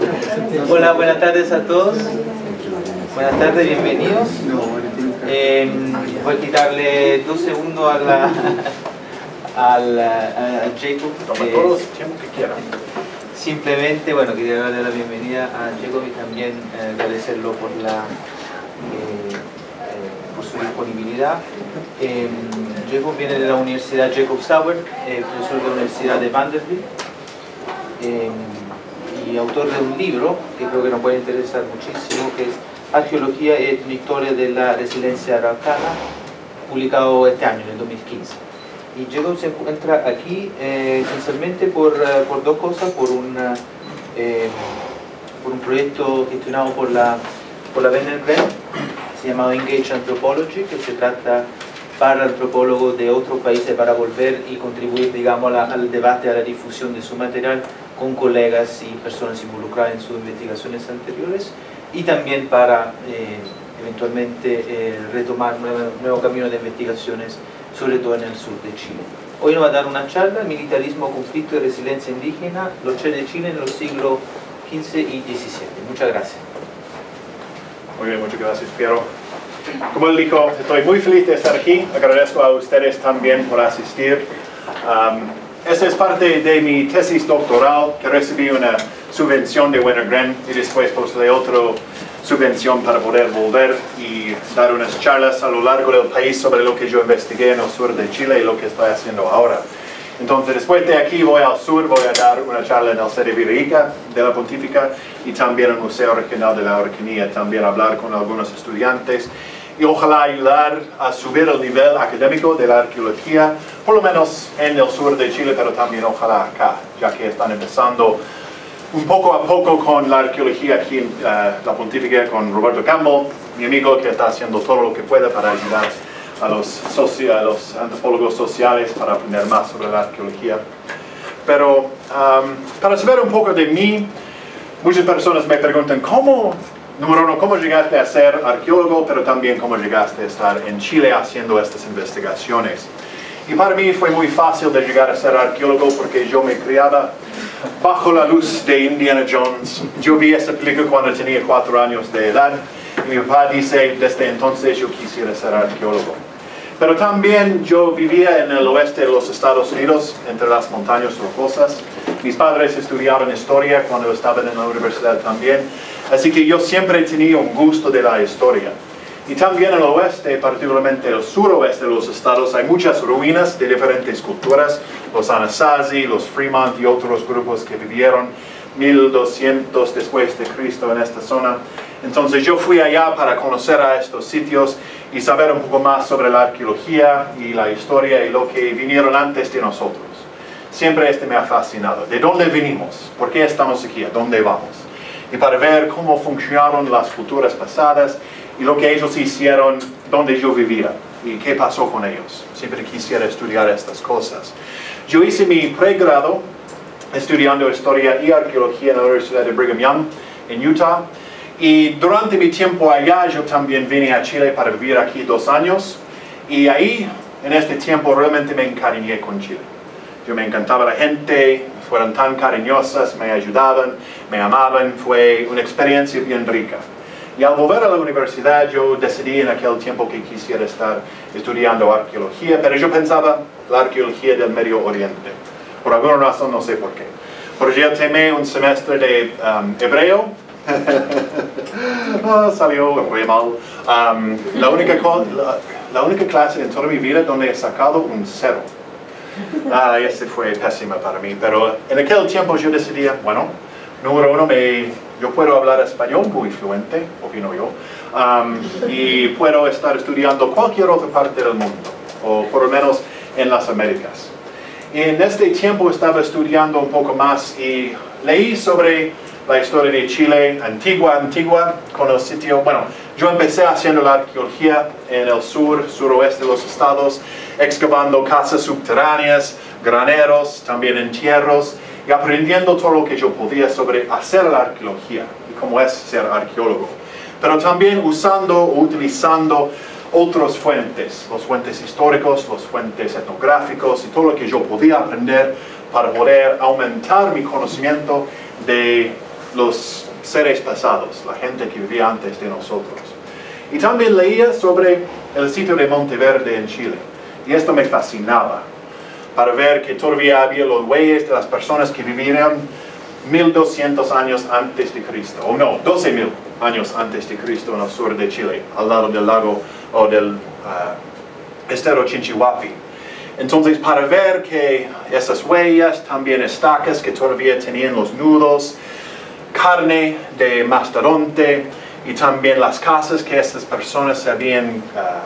Hola, buenas tardes a todos. Buenas tardes, bienvenidos. Voy a quitarle 2 segundos a Jacob. Toma todo el tiempo que quieran. Simplemente, bueno, quería darle la bienvenida a Jacob y también agradecerlo por su disponibilidad. Jacob viene de la Universidad Jacob Sauer, profesor de la Universidad de Vanderbilt, y autor de un libro que creo que nos puede interesar muchísimo, que es Arqueología y Etnohistoria de la Resiliencia Araucana, publicado este año, en el 2015. Y Jacob se encuentra aquí esencialmente por 2 cosas: por un proyecto gestionado por la BNR, se llama Engage Anthropology, que se trata para antropólogos de otros países para volver y contribuir, digamos, al debate, a la difusión de su material con colegas y personas involucradas en sus investigaciones anteriores, y también para eventualmente retomar nuevos caminos de investigaciones, sobre todo en el sur de Chile. Hoy nos va a dar una charla: Militarismo, conflicto y resiliencia indígena, los Che de Chile en los siglos XV y XVII. Muchas gracias. Muy bien, muchas gracias, Piero. Como él dijo, estoy muy feliz de estar aquí. Agradezco a ustedes también por asistir. Esta es parte de mi tesis doctoral, que recibí una subvención de Wenner-Gren y después postulé otra subvención para poder volver y dar unas charlas a lo largo del país sobre lo que yo investigué en el sur de Chile y lo que estoy haciendo ahora. Entonces, después de aquí voy al sur, voy a dar una charla en el sede Viriica de la Pontífica y también en el Museo Regional de la Araucanía, también hablar con algunos estudiantes y ojalá ayudar a subir el nivel académico de la arqueología, por lo menos en el sur de Chile, pero también ojalá acá, ya que están empezando un poco a poco con la arqueología aquí en la Pontífica, con Roberto Campbell, mi amigo, que está haciendo todo lo que puede para ayudar a los antropólogos sociales para aprender más sobre la arqueología. Pero para saber un poco de mí, muchas personas me preguntan número 1, ¿cómo llegaste a ser arqueólogo? Pero también, ¿cómo llegaste a estar en Chile haciendo estas investigaciones? Y para mí fue muy fácil de llegar a ser arqueólogo porque yo me criaba bajo la luz de Indiana Jones. Yo vi esa película cuando tenía 4 años de edad y mi papá dice, desde entonces yo quisiera ser arqueólogo. Pero también yo vivía en el oeste de los Estados Unidos, entre las montañas rocosas. Mis padres estudiaban historia cuando estaban en la universidad también, así que yo siempre he tenido un gusto de la historia. Y también en el oeste, particularmente el suroeste de los estados, hay muchas ruinas de diferentes culturas, los Anasazi, los Fremont y otros grupos que vivieron 1200 después de Cristo en esta zona. Entonces yo fui allá para conocer a estos sitios y saber un poco más sobre la arqueología y la historia y lo que vinieron antes de nosotros. Siempre me ha fascinado. ¿De dónde venimos? ¿Por qué estamos aquí? ¿A dónde vamos? Y para ver cómo funcionaron las culturas pasadas y lo que ellos hicieron donde yo vivía y qué pasó con ellos. Siempre quisiera estudiar estas cosas. Yo hice mi pregrado estudiando historia y arqueología en la Universidad de Brigham Young en Utah. Y durante mi tiempo allá, yo también vine a Chile para vivir aquí 2 años. Y ahí, en este tiempo, realmente me encariñé con Chile. Yo me encantaba la gente, fueron tan cariñosas, me ayudaban, me amaban. Fue una experiencia bien rica. Y al volver a la universidad, yo decidí en aquel tiempo que quisiera estar estudiando arqueología, pero yo pensaba la arqueología del Medio Oriente. Por alguna razón, no sé por qué. Pero yo tomé un semestre de hebreo. Salió re mal. La única clase en toda mi vida donde he sacado un 0. Ese fue pésima para mí. Pero en aquel tiempo yo decidí, bueno, número 1, yo puedo hablar español muy fluente, opino yo, y puedo estar estudiando cualquier otra parte del mundo, o por lo menos en las Américas. Y en este tiempo estaba estudiando un poco más y leí sobre la historia de Chile antigua, con el sitio. Bueno, yo empecé haciendo la arqueología en el suroeste de los estados, excavando casas subterráneas, graneros, también entierros, y aprendiendo todo lo que yo podía sobre hacer la arqueología y cómo es ser arqueólogo. Pero también utilizando otras fuentes, los fuentes históricos, los fuentes etnográficos y todo lo que yo podía aprender para poder aumentar mi conocimiento de los seres pasados, la gente que vivía antes de nosotros. Y también leía sobre el sitio de Monteverde en Chile. Y esto me fascinaba, para ver que todavía había los huellas de las personas que vivían 1200 años antes de Cristo, o no, 12.000 años antes de Cristo en el sur de Chile, al lado del lago o del estero Chinchihuapi. Entonces, para ver que esas huellas, también estacas que todavía tenían los nudos, carne de mastodonte y también las casas que estas personas se habían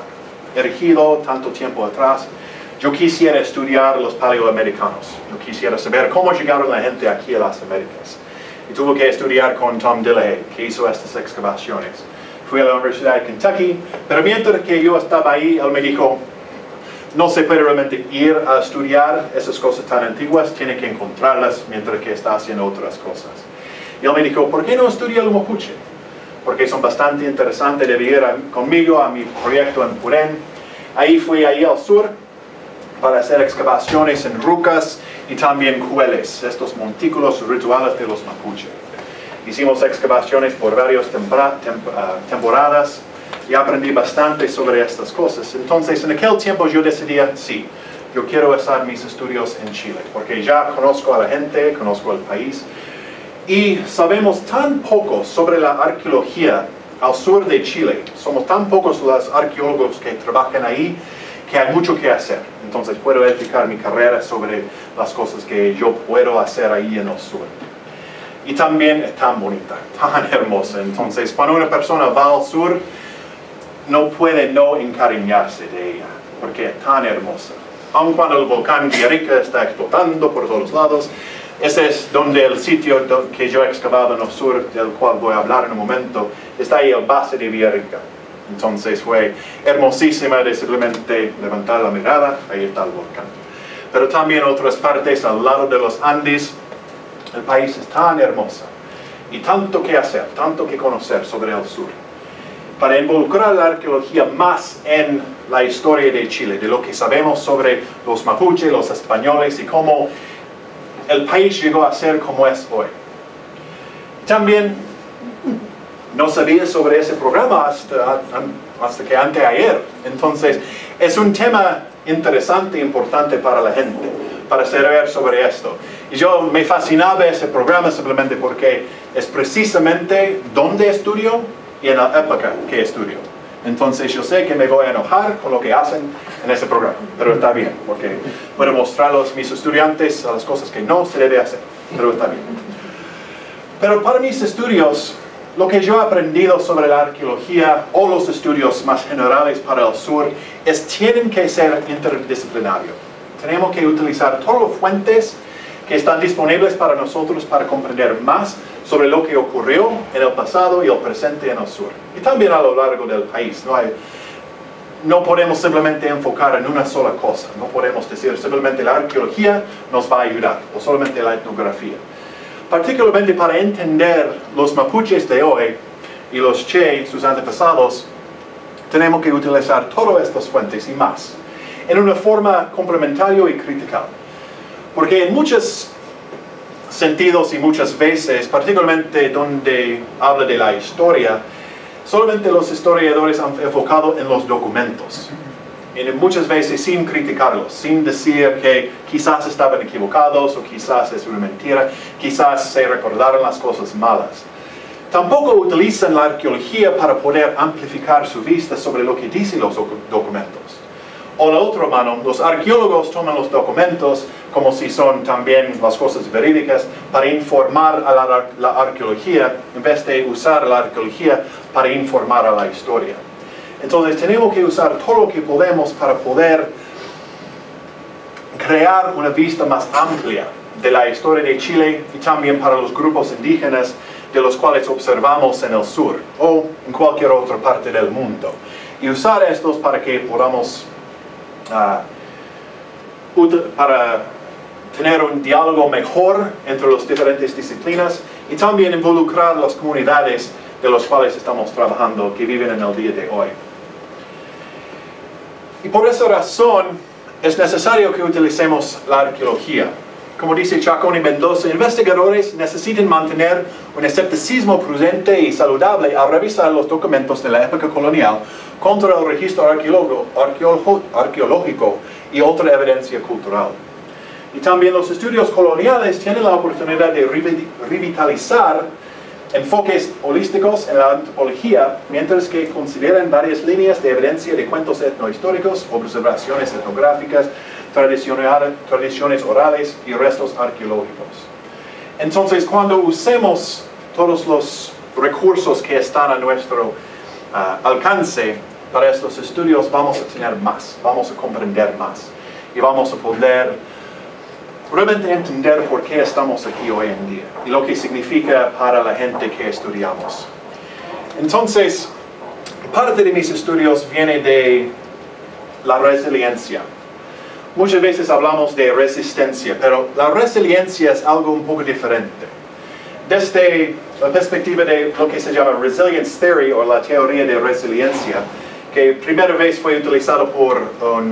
erigido tanto tiempo atrás, yo quisiera estudiar los paleoamericanos. Yo quisiera saber cómo llegaron la gente aquí a las Américas. Y tuve que estudiar con Tom Dillehay, que hizo estas excavaciones. Fui a la Universidad de Kentucky, pero mientras que yo estaba ahí, él me dijo, no se puede realmente ir a estudiar esas cosas tan antiguas, tiene que encontrarlas mientras que está haciendo otras cosas. Y él me dijo, ¿por qué no estudia el mapuche? Porque son bastante interesantes de ir conmigo a mi proyecto en Purén. Ahí fui ahí al sur para hacer excavaciones en rucas y también cueles, estos montículos rituales de los mapuche. Hicimos excavaciones por varias temporadas y aprendí bastante sobre estas cosas. Entonces, en aquel tiempo yo decidí, sí, yo quiero hacer mis estudios en Chile, porque ya conozco a la gente, conozco el país, y sabemos tan poco sobre la arqueología al sur de Chile. Somos tan pocos los arqueólogos que trabajan ahí, que hay mucho que hacer. Entonces puedo dedicar mi carrera sobre las cosas que yo puedo hacer ahí en el sur. Y también es tan bonita, tan hermosa. Entonces cuando una persona va al sur, no puede no encariñarse de ella, porque es tan hermosa. Aun cuando el volcán Villarrica está explotando por todos lados, ese es donde el sitio que yo he excavado en el sur, del cual voy a hablar en un momento, está ahí a base de Villarrica. Entonces fue hermosísima de simplemente levantar la mirada, ahí está el volcán. Pero también otras partes al lado de los Andes, el país es tan hermoso. Y tanto que hacer, tanto que conocer sobre el sur. Para involucrar la arqueología más en la historia de Chile, de lo que sabemos sobre los mapuche, los españoles y cómo el país llegó a ser como es hoy. También no sabía sobre ese programa hasta que anteayer. Entonces, es un tema interesante e importante para la gente, para saber sobre esto. Y yo me fascinaba ese programa simplemente porque es precisamente donde estudio y en la época que estudio. Entonces, yo sé que me voy a enojar con lo que hacen en ese programa, pero está bien, porque puedo mostrarlos a mis estudiantes a las cosas que no se debe hacer, pero está bien. Pero para mis estudios, lo que yo he aprendido sobre la arqueología o los estudios más generales para el sur es tienen que ser interdisciplinarios. Tenemos que utilizar todas las fuentes que están disponibles para nosotros para comprender más sobre lo que ocurrió en el pasado y el presente en el sur. Y también a lo largo del país. No podemos simplemente enfocar en una sola cosa. No podemos decir simplemente la arqueología nos va a ayudar o solamente la etnografía. Particularmente para entender los mapuches de hoy y los che, sus antepasados, tenemos que utilizar todas estas fuentes y más, en una forma complementaria y crítica. Porque en muchos sentidos y muchas veces, particularmente donde habla de la historia, solamente los historiadores han enfocado en los documentos. Y muchas veces sin criticarlos, sin decir que quizás estaban equivocados o quizás es una mentira, quizás se recordaron las cosas malas. Tampoco utilizan la arqueología para poder amplificar su vista sobre lo que dicen los documentos. O la otra mano, los arqueólogos toman los documentos como si son también las cosas verídicas para informar a la arqueología en vez de usar la arqueología para informar a la historia. Entonces tenemos que usar todo lo que podemos para poder crear una vista más amplia de la historia de Chile y también para los grupos indígenas de los cuales observamos en el sur o en cualquier otra parte del mundo. Y usar estos para que podamos para tener un diálogo mejor entre las diferentes disciplinas y también involucrar las comunidades de las cuales estamos trabajando que viven en el día de hoy. Y por esa razón es necesario que utilicemos la arqueología como dice Chacón y Mendoza, investigadores necesitan mantener un escepticismo prudente y saludable al revisar los documentos de la época colonial contra el registro arqueológico y otra evidencia cultural. Y también los estudios coloniales tienen la oportunidad de revitalizar enfoques holísticos en la antropología, mientras que consideran varias líneas de evidencia de cuentos etnohistóricos, observaciones etnográficas, tradiciones orales y restos arqueológicos. Entonces, cuando usemos todos los recursos que están a nuestro alcance para estos estudios, vamos a tener más, vamos a comprender más y vamos a poder realmente entender por qué estamos aquí hoy en día y lo que significa para la gente que estudiamos. Entonces, parte de mis estudios viene de la resiliencia. Muchas veces hablamos de resistencia, pero la resiliencia es algo un poco diferente. Desde la perspectiva de lo que se llama Resilience Theory, o la teoría de resiliencia, que primera vez fue utilizado por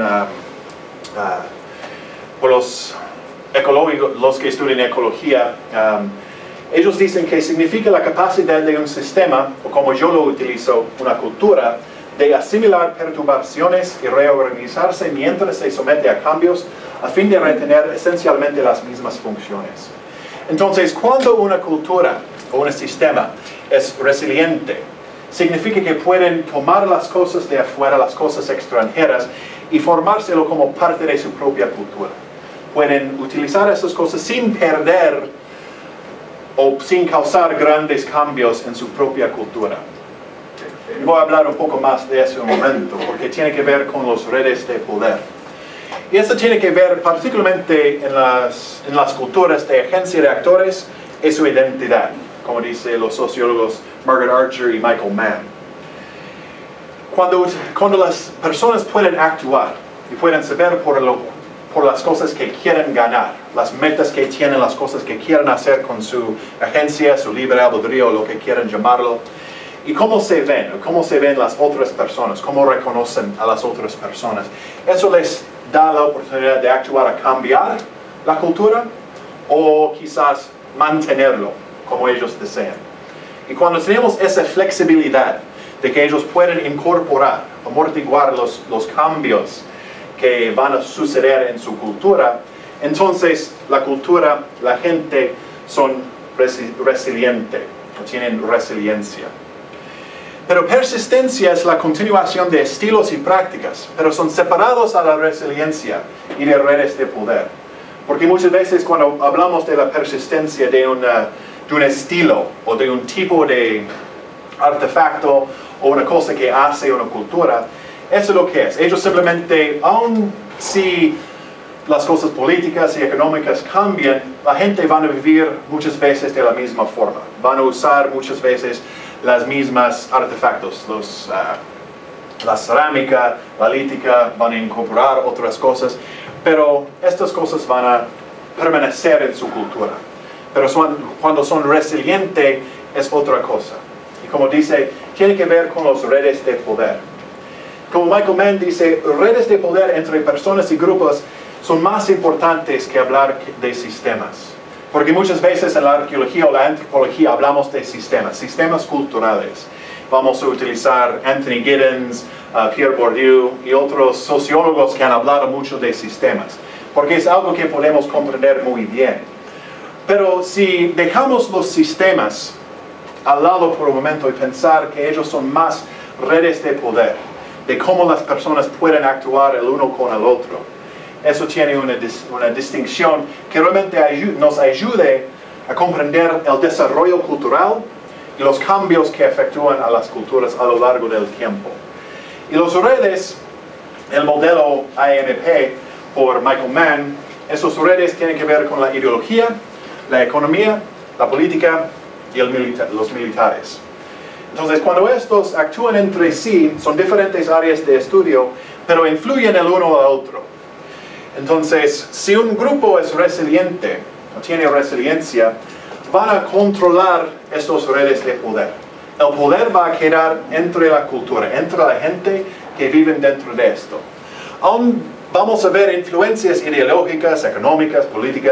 los ecólogos, los que estudian ecología, ellos dicen que significa la capacidad de un sistema, o como yo lo utilizo, una cultura, de asimilar perturbaciones y reorganizarse mientras se somete a cambios a fin de retener esencialmente las mismas funciones. Entonces, cuando una cultura o un sistema es resiliente, significa que pueden tomar las cosas de afuera, las cosas extranjeras, y formárselo como parte de su propia cultura. Pueden utilizar esas cosas sin perder o sin causar grandes cambios en su propia cultura. Voy a hablar un poco más de eso en un momento, porque tiene que ver con las redes de poder. Y esto tiene que ver particularmente en las culturas de agencia de actores y su identidad, como dicen los sociólogos Margaret Archer y Michael Mann. Cuando las personas pueden actuar y pueden saber por las cosas que quieren ganar, las metas que tienen, las cosas que quieren hacer con su agencia, su libre albedrío, lo que quieran llamarlo, y cómo se ven las otras personas, cómo reconocen a las otras personas. Eso les da la oportunidad de actuar a cambiar la cultura o quizás mantenerlo como ellos desean. Y cuando tenemos esa flexibilidad de que ellos pueden incorporar, amortiguar los cambios que van a suceder en su cultura, entonces la cultura, la gente son resilientes, tienen resiliencia. Pero persistencia es la continuación de estilos y prácticas, pero son separados a la resiliencia y de redes de poder. Porque muchas veces cuando hablamos de la persistencia de un estilo o de un tipo de artefacto o una cosa que hace una cultura, eso es lo que es. Ellos simplemente, aun si las cosas políticas y económicas cambian, la gente va a vivir muchas veces de la misma forma. Van a usar muchas veces las mismas artefactos, la cerámica, la lítica, van a incorporar otras cosas, pero estas cosas van a permanecer en su cultura. Pero cuando son resilientes es otra cosa. Y como dice, tiene que ver con las redes de poder. Como Michael Mann dice, redes de poder entre personas y grupos son más importantes que hablar de sistemas. Porque muchas veces en la arqueología o la antropología hablamos de sistemas culturales. Vamos a utilizar Anthony Giddens, Pierre Bourdieu y otros sociólogos que han hablado mucho de sistemas, porque es algo que podemos comprender muy bien. Pero si dejamos los sistemas al lado por un momento y pensar que ellos son más redes de poder, de cómo las personas pueden actuar el uno con el otro, eso tiene una distinción que realmente nos ayude a comprender el desarrollo cultural y los cambios que efectúan a las culturas a lo largo del tiempo. Y las redes, el modelo AMP por Michael Mann, esas redes tienen que ver con la ideología, la economía, la política y los militares. Entonces, cuando estos actúan entre sí, son diferentes áreas de estudio, pero influyen el uno al otro. Entonces, si un grupo es resiliente, o tiene resiliencia, van a controlar estas redes de poder. El poder va a quedar entre la cultura, entre la gente que vive dentro de esto. Aún vamos a ver influencias ideológicas, económicas, políticas,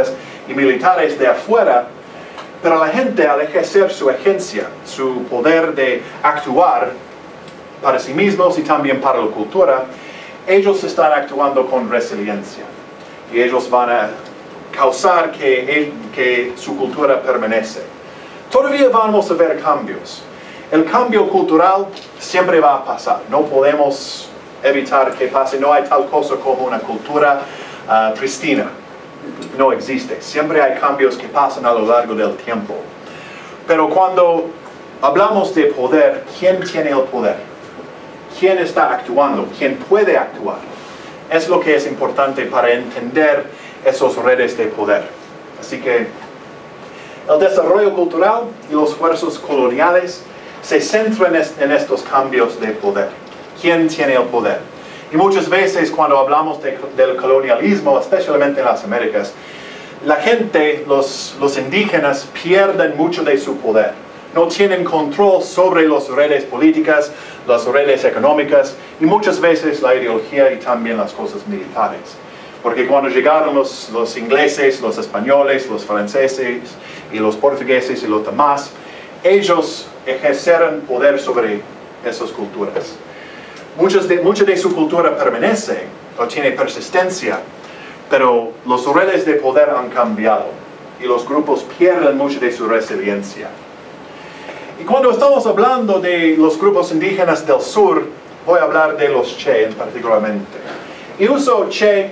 y militares de afuera, pero la gente al ejercer su agencia, su poder de actuar para sí mismos y también para la cultura, ellos están actuando con resiliencia y ellos van a causar que su cultura permanece. Todavía vamos a ver cambios. El cambio cultural siempre va a pasar. No podemos evitar que pase. No hay tal cosa como una cultura pristina. No existe. Siempre hay cambios que pasan a lo largo del tiempo. Pero cuando hablamos de poder, ¿quién tiene el poder? ¿Quién está actuando? ¿Quién puede actuar? Es lo que es importante para entender esos redes de poder. Así que el desarrollo cultural y los esfuerzos coloniales se centran en estos cambios de poder. ¿Quién tiene el poder? Y muchas veces cuando hablamos del colonialismo, especialmente en las Américas, la gente, los indígenas, pierden mucho de su poder. No tienen control sobre las redes políticas, las redes económicas y muchas veces la ideología y también las cosas militares. Porque cuando llegaron los ingleses, los españoles, los franceses y los portugueses y los demás, ellos ejercieron poder sobre esas culturas. Mucha de su cultura permanece o tiene persistencia, pero los redes de poder han cambiado y los grupos pierden mucho de su resiliencia. Y cuando estamos hablando de los grupos indígenas del sur, voy a hablar de los Che particularmente. Y uso Che,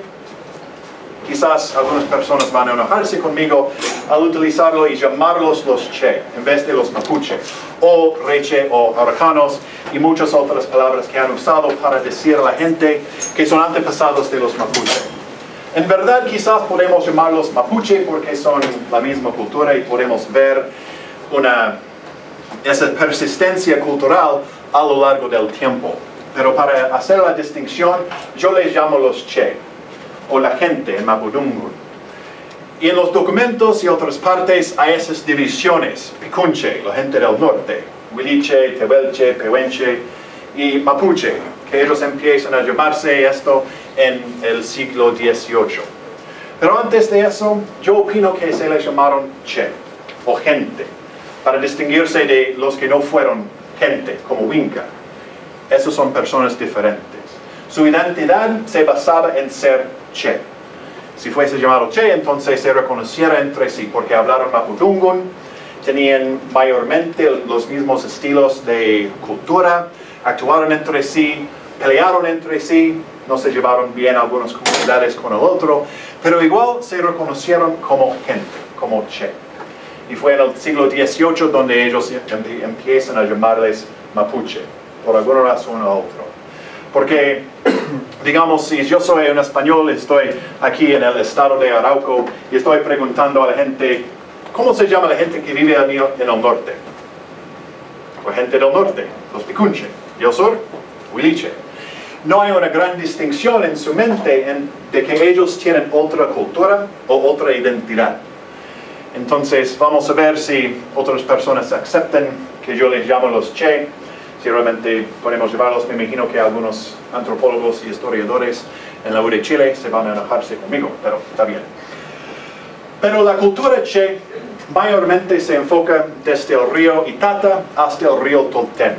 quizás algunas personas van a enojarse conmigo al utilizarlo y llamarlos los Che, en vez de los Mapuche, o Reche, o Araucanos, y muchas otras palabras que han usado para decir a la gente que son antepasados de los Mapuche. En verdad, quizás podemos llamarlos Mapuche porque son la misma cultura y podemos ver esa persistencia cultural a lo largo del tiempo. Pero para hacer la distinción, yo les llamo los Che, o la gente en Mapudungun. Y en los documentos y otras partes hay esas divisiones: Picunche, la gente del norte; Huiliche, Tehuelche, Pehuenche y Mapuche, que ellos empiezan a llamarse esto en el siglo XVIII. Pero antes de eso, yo opino que se les llamaron Che, o gente, para distinguirse de los que no fueron gente, como Winca. Esos son personas diferentes. Su identidad se basaba en ser Che. Si fuese llamado Che, entonces se reconociera entre sí, porque hablaron Mapudungun, tenían mayormente los mismos estilos de cultura, actuaron entre sí, pelearon entre sí, no se llevaron bien algunas comunidades con el otro, pero igual se reconocieron como gente, como Che. Y fue en el siglo XVIII donde ellos empiezan a llamarles Mapuche, por alguna razón u otra. Porque, digamos, si yo soy un español, estoy aquí en el estado de Arauco y estoy preguntando a la gente, ¿cómo se llama la gente que vive en el norte? La gente del norte, los Picunche. Y el sur, Huiliche. No hay una gran distinción en su mente de que ellos tienen otra cultura o otra identidad. Entonces vamos a ver si otras personas aceptan que yo les llamo los Che. Si realmente podemos llevarlos, me imagino que algunos antropólogos y historiadores en la U de Chile se van a enojarse conmigo, pero está bien. Pero la cultura Che mayormente se enfoca desde el río Itata hasta el río Tolten.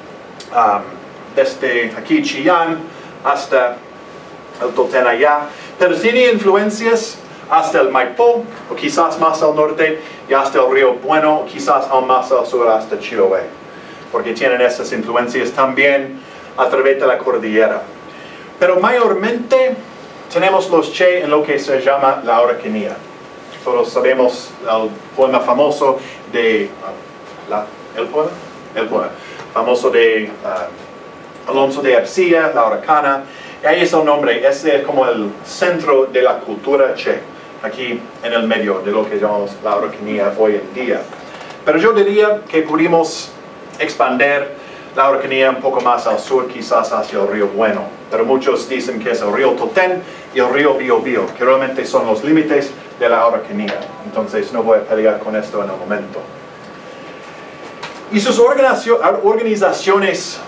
Desde aquí Chillán hasta el Tolten allá, pero tiene influencias hasta el Maipo, o quizás más al norte, y hasta el río Bueno, quizás aún más al sur hasta Chiloé, porque tienen esas influencias también a través de la cordillera. Pero mayormente tenemos los Che en lo que se llama la Araucanía. Todos sabemos el poema famoso de el poema famoso de Alonso de Arcilla, la Araucana, y ahí es el nombre. Ese es como el centro de la cultura Che, aquí en el medio de lo que llamamos la Araucanía hoy en día. Pero yo diría que pudimos expandir la Araucanía un poco más al sur, quizás hacia el río Bueno, pero muchos dicen que es el río Tolten y el río Biobío, que realmente son los límites de la Araucanía. Entonces no voy a pelear con esto en el momento. Y sus organizaciones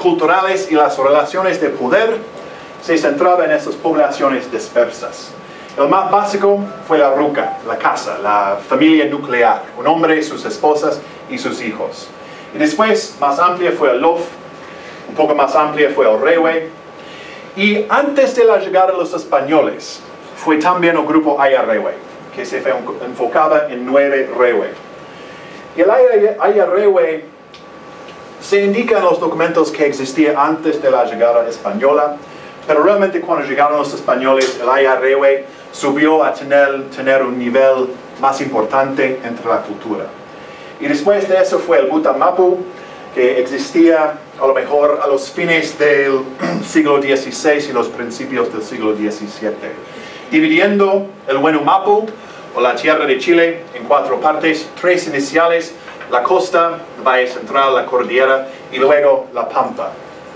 culturales y las relaciones de poder se centraban en esas poblaciones dispersas. El más básico fue la ruca, la casa, la familia nuclear, un hombre, sus esposas y sus hijos. Y después, más amplia fue el lof, un poco más amplia fue el rewe. Y antes de la llegada de los españoles, fue también el grupo Ayarewe, que se enfocaba en 9 rewe. Y el Ayarewe se indica en los documentos que existía antes de la llegada española, pero realmente cuando llegaron los españoles, el Ayarewe subió a tener un nivel más importante entre la cultura. Y después de eso fue el Butamapu, que existía a lo mejor a los fines del siglo XVI y los principios del siglo XVII, dividiendo el Wenumapu, o la tierra de Chile, en 4 partes, 3 iniciales: la costa, el valle central, la cordillera y luego la pampa.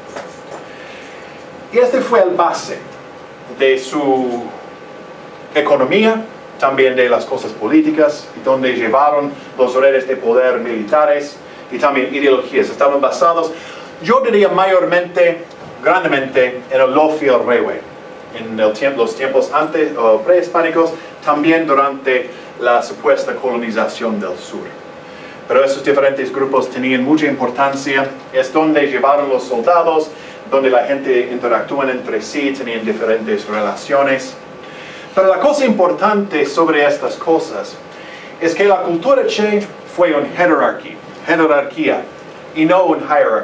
Y este fue el base de su economía, también de las cosas políticas, y donde llevaron los redes de poder militares y también ideologías. Estaban basados, yo diría mayormente, grandemente, en el lof y el rewe, en los tiempos antes o prehispánicos, también durante la supuesta colonización del sur. Pero esos diferentes grupos tenían mucha importancia, es donde llevaron los soldados, donde la gente interactúa entre sí, tenían diferentes relaciones. Pero la cosa importante sobre estas cosas es que la cultura Che fue una jerarquía, y no una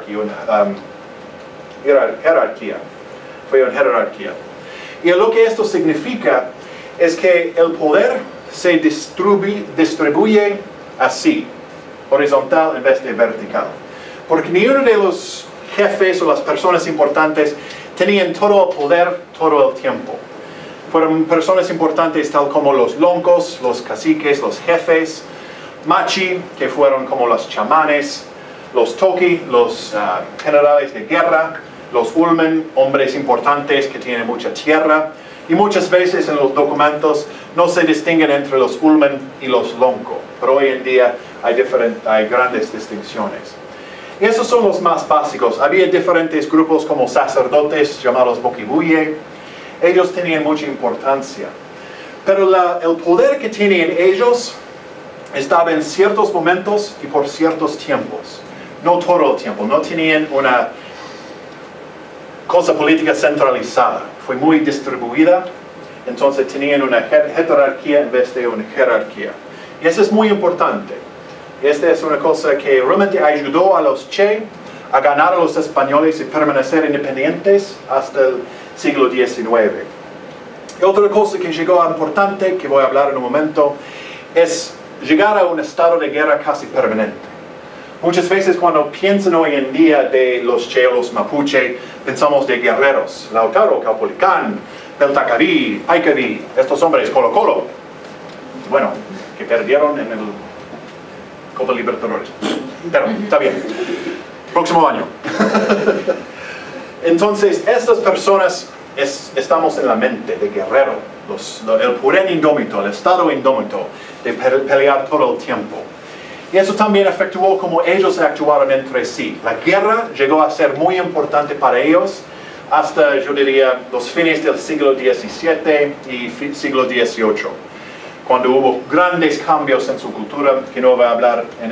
jerarquía, fue una jerarquía. Y lo que esto significa es que el poder se distribuye así, horizontal en vez de vertical. Porque ni uno de los jefes o las personas importantes tenían todo el poder todo el tiempo. Fueron personas importantes tal como los loncos, los caciques, los jefes, machi, que fueron como los chamanes, los toki, los generales de guerra, los ulmen, hombres importantes que tienen mucha tierra, y muchas veces en los documentos no se distinguen entre los ulmen y los lonco, pero hoy en día hay grandes distinciones. Y esos son los más básicos. Había diferentes grupos como sacerdotes llamados bokibuye. Ellos tenían mucha importancia. Pero el poder que tenían ellos estaba en ciertos momentos y por ciertos tiempos. No todo el tiempo. No tenían una cosa política centralizada. Fue muy distribuida. Entonces tenían una jerarquía en vez de una jerarquía. Y eso es muy importante. Esta es una cosa que realmente ayudó a los Che a ganar a los españoles y permanecer independientes hasta el siglo XIX. Y otra cosa que llegó a importante, que voy a hablar en un momento, es llegar a un estado de guerra casi permanente. Muchas veces cuando piensan hoy en día de los Che o los Mapuche, pensamos de guerreros, Lautaro, Caupolicán, Beltacaví, Paicaví, estos hombres, Colo Colo, bueno, que perdieron en el Copa Libertadores. Pero está bien. Próximo año. Entonces, estas personas estamos en la mente de guerrero, el Puren indómito, el estado indómito, de pelear todo el tiempo. Y eso también afectó cómo ellos actuaron entre sí. La guerra llegó a ser muy importante para ellos hasta, yo diría, los fines del siglo XVII y siglo XVIII. Cuando hubo grandes cambios en su cultura, que no voy a hablar en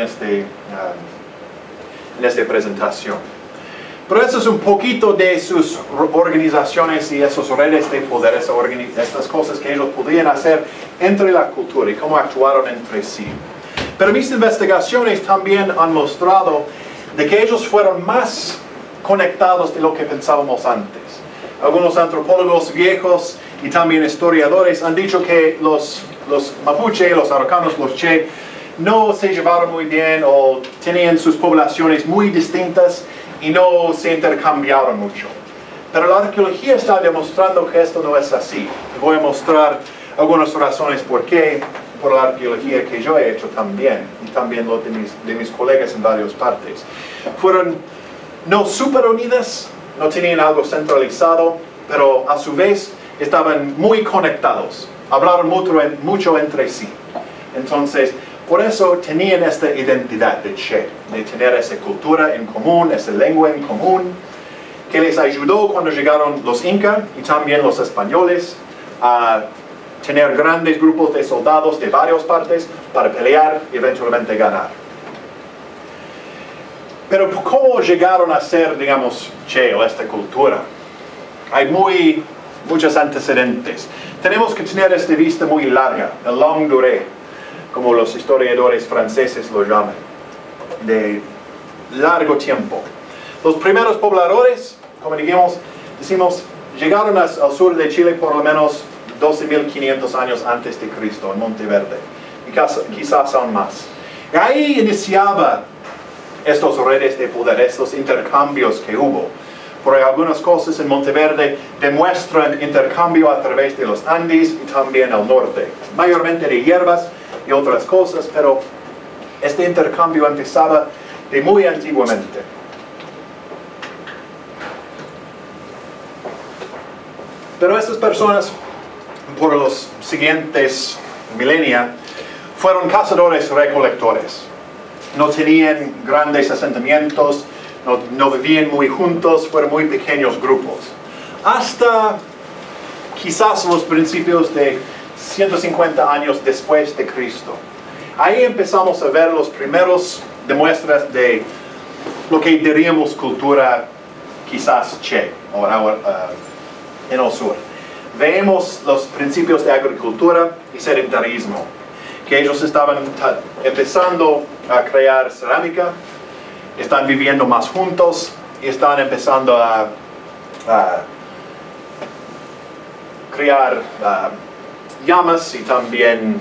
esta presentación. Pero eso es un poquito de sus organizaciones y esas redes de poder, estas cosas que ellos podían hacer entre la cultura y cómo actuaron entre sí. Pero mis investigaciones también han mostrado de que ellos fueron más conectados de lo que pensábamos antes. Algunos antropólogos viejos y también historiadores han dicho que los Mapuche, los araucanos, los Che, no se llevaron muy bien o tenían sus poblaciones muy distintas y no se intercambiaron mucho. Pero la arqueología está demostrando que esto no es así. Voy a mostrar algunas razones por qué, por la arqueología que yo he hecho también, y también lo de mis colegas en varias partes. Fueron no súper unidas, no tenían algo centralizado, pero a su vez estaban muy conectados. Hablaron mucho entre sí. Entonces, por eso tenían esta identidad de Che, de tener esa cultura en común, esa lengua en común, que les ayudó cuando llegaron los Incas y también los españoles a tener grandes grupos de soldados de varias partes para pelear y eventualmente ganar. Pero ¿cómo llegaron a ser, digamos, Che o esta cultura? Hay muchos antecedentes. Tenemos que tener esta vista muy larga, el longue durée, como los historiadores franceses lo llaman, de largo tiempo. Los primeros pobladores, como decimos, llegaron al sur de Chile por lo menos 12.500 años antes de Cristo, en Monteverde, y quizás aún más. Y ahí iniciaba estos redes de poder, estos intercambios que hubo. Porque algunas cosas en Monteverde demuestran intercambio a través de los Andes y también al norte, mayormente de hierbas y otras cosas, pero este intercambio empezaba de muy antiguamente. Pero estas personas, por los siguientes milenios, fueron cazadores-recolectores. No tenían grandes asentamientos, no vivían muy juntos, fueron muy pequeños grupos. Hasta quizás los principios de 150 años después de Cristo. Ahí empezamos a ver los primeros demuestras de lo que diríamos cultura quizás Che, en el sur. Vemos los principios de agricultura y sedentarismo, que ellos estaban empezando a crear cerámica, están viviendo más juntos y están empezando a crear llamas y también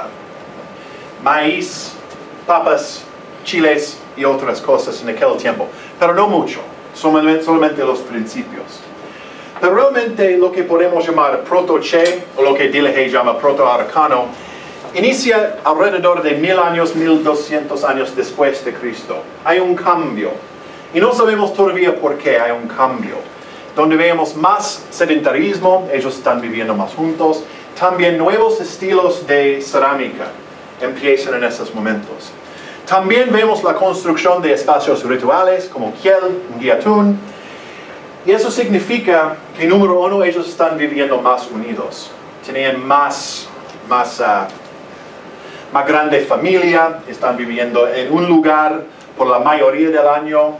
maíz, papas, chiles y otras cosas en aquel tiempo, pero no mucho, solamente los principios. Pero realmente lo que podemos llamar proto-Che, o lo que Dillehay llama proto-arcano, inicia alrededor de 1000 años, 1200 años después de Cristo. Hay un cambio, y no sabemos todavía por qué hay un cambio. Donde vemos más sedentarismo, ellos están viviendo más juntos, también nuevos estilos de cerámica empiezan en esos momentos. También vemos la construcción de espacios rituales como Kiel, Guiatún, y eso significa que, número uno, ellos están viviendo más unidos. Tenían más grande familia, están viviendo en un lugar por la mayoría del año,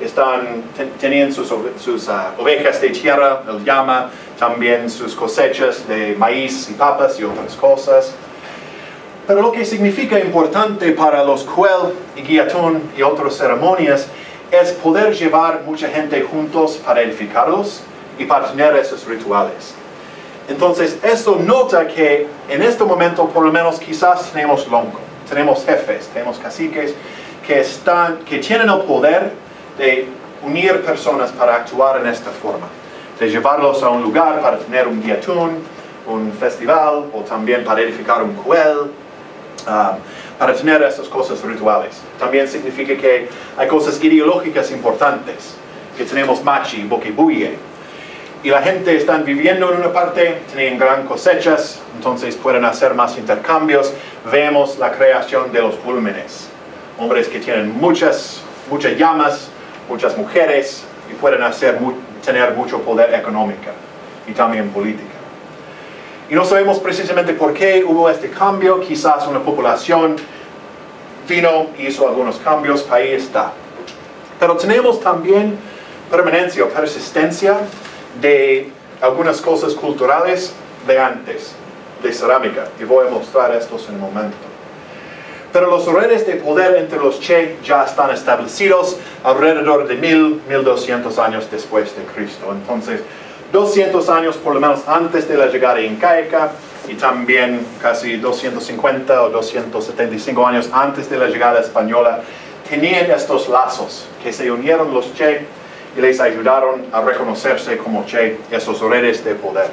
tenían sus ovejas de tierra, el llama, también sus cosechas de maíz y papas y otras cosas. Pero lo que significa importante para los Cuel y Guiatún y otras ceremonias es poder llevar mucha gente juntos para edificarlos y para tener esos rituales. Entonces, esto nota que en este momento, por lo menos, quizás tenemos lonco, tenemos jefes, tenemos caciques que tienen el poder de unir personas para actuar en esta forma, de llevarlos a un lugar para tener un guiatún, un festival, o también para edificar un cuel, para tener estas cosas rituales. También significa que hay cosas ideológicas importantes, que tenemos machi, boquibuye, y la gente está viviendo en una parte, tienen gran cosechas, entonces pueden hacer más intercambios. Vemos la creación de los púlmenes, hombres que tienen muchas llamas, muchas mujeres, y pueden tener mucho poder económico y también política. Y no sabemos precisamente por qué hubo este cambio, quizás una población vino y hizo algunos cambios, ahí está. Pero tenemos también permanencia o persistencia de algunas cosas culturales de antes, de cerámica, y voy a mostrar estos en un momento. Pero los redes de poder entre los Che ya están establecidos alrededor de 1200 años después de Cristo. Entonces, 200 años por lo menos antes de la llegada incaica y también casi 250 o 275 años antes de la llegada española, tenían estos lazos que se unieron los Che y les ayudaron a reconocerse como Che, esos redes de poder.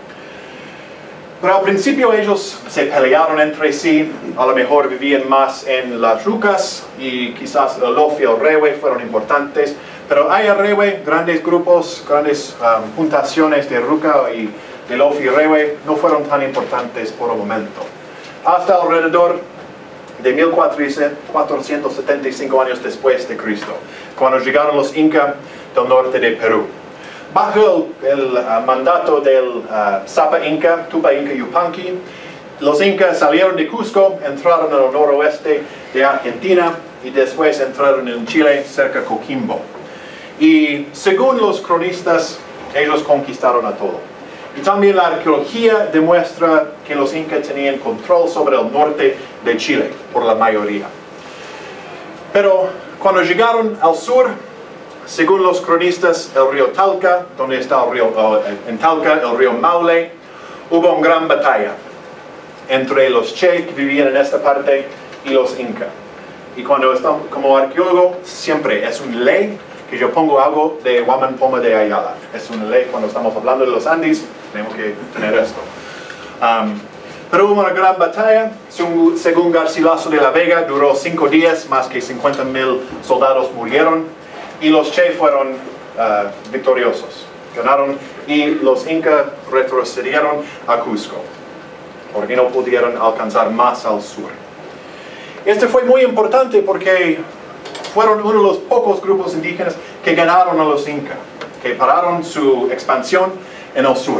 Pero al principio ellos se pelearon entre sí, a lo mejor vivían más en las rucas y quizás el lofi y el rewe fueron importantes, pero hay rewe, grandes grupos, grandes juntaciones de ruca y de lofi y rewe no fueron tan importantes por el momento. Hasta alrededor de 1475 años después de Cristo, cuando llegaron los Incas del norte de Perú. bajo el mandato del Sapa Inca, Tupac Inca Yupanqui, los incas salieron de Cusco, entraron al noroeste de Argentina y después entraron en Chile cerca de Coquimbo. Y según los cronistas, ellos conquistaron a todo. Y también la arqueología demuestra que los incas tenían control sobre el norte de Chile, por la mayoría. Pero cuando llegaron al sur, según los cronistas, el río Talca, donde está el río, en Talca, el río Maule, hubo una gran batalla entre los Che que vivían en esta parte y los Inca. Y cuando estamos como arqueólogo, siempre es una ley que yo pongo algo de Huaman Poma de Ayala. Es una ley cuando estamos hablando de los Andes, tenemos que tener esto. Pero hubo una gran batalla, según Garcilaso de la Vega, duró 5 días, más que 50,000 soldados murieron, y los Che fueron victoriosos, ganaron, y los Incas retrocedieron a Cusco, porque no pudieron alcanzar más al sur. Este fue muy importante porque fueron uno de los pocos grupos indígenas que ganaron a los Incas, que pararon su expansión en el sur.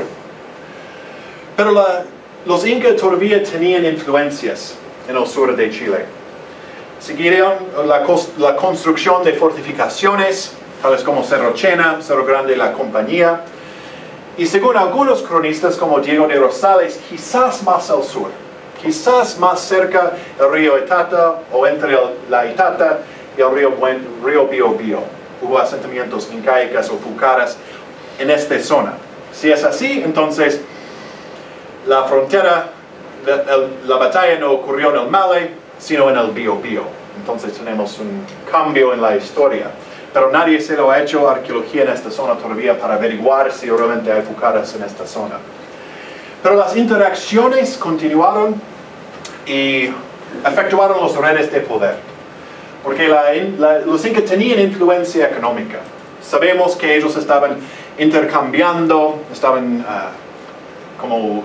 Pero los Incas todavía tenían influencias en el sur de Chile. Siguieron la construcción de fortificaciones, tales como Cerro Chena, Cerro Grande de la Compañía, y según algunos cronistas como Diego de Rosales, quizás más al sur, quizás más cerca del río Itata o entre la Itata y el río Biobío. Hubo asentamientos incaicas o pucaras en esta zona. Si es así, entonces la frontera, la batalla no ocurrió en el Maule, sino en el Biobío. Entonces tenemos un cambio en la historia. Pero nadie se lo ha hecho arqueología en esta zona todavía para averiguar si realmente hay pucaras en esta zona. Pero las interacciones continuaron y efectuaron las redes de poder. Porque los Incas tenían influencia económica. Sabemos que ellos estaban intercambiando, estaban como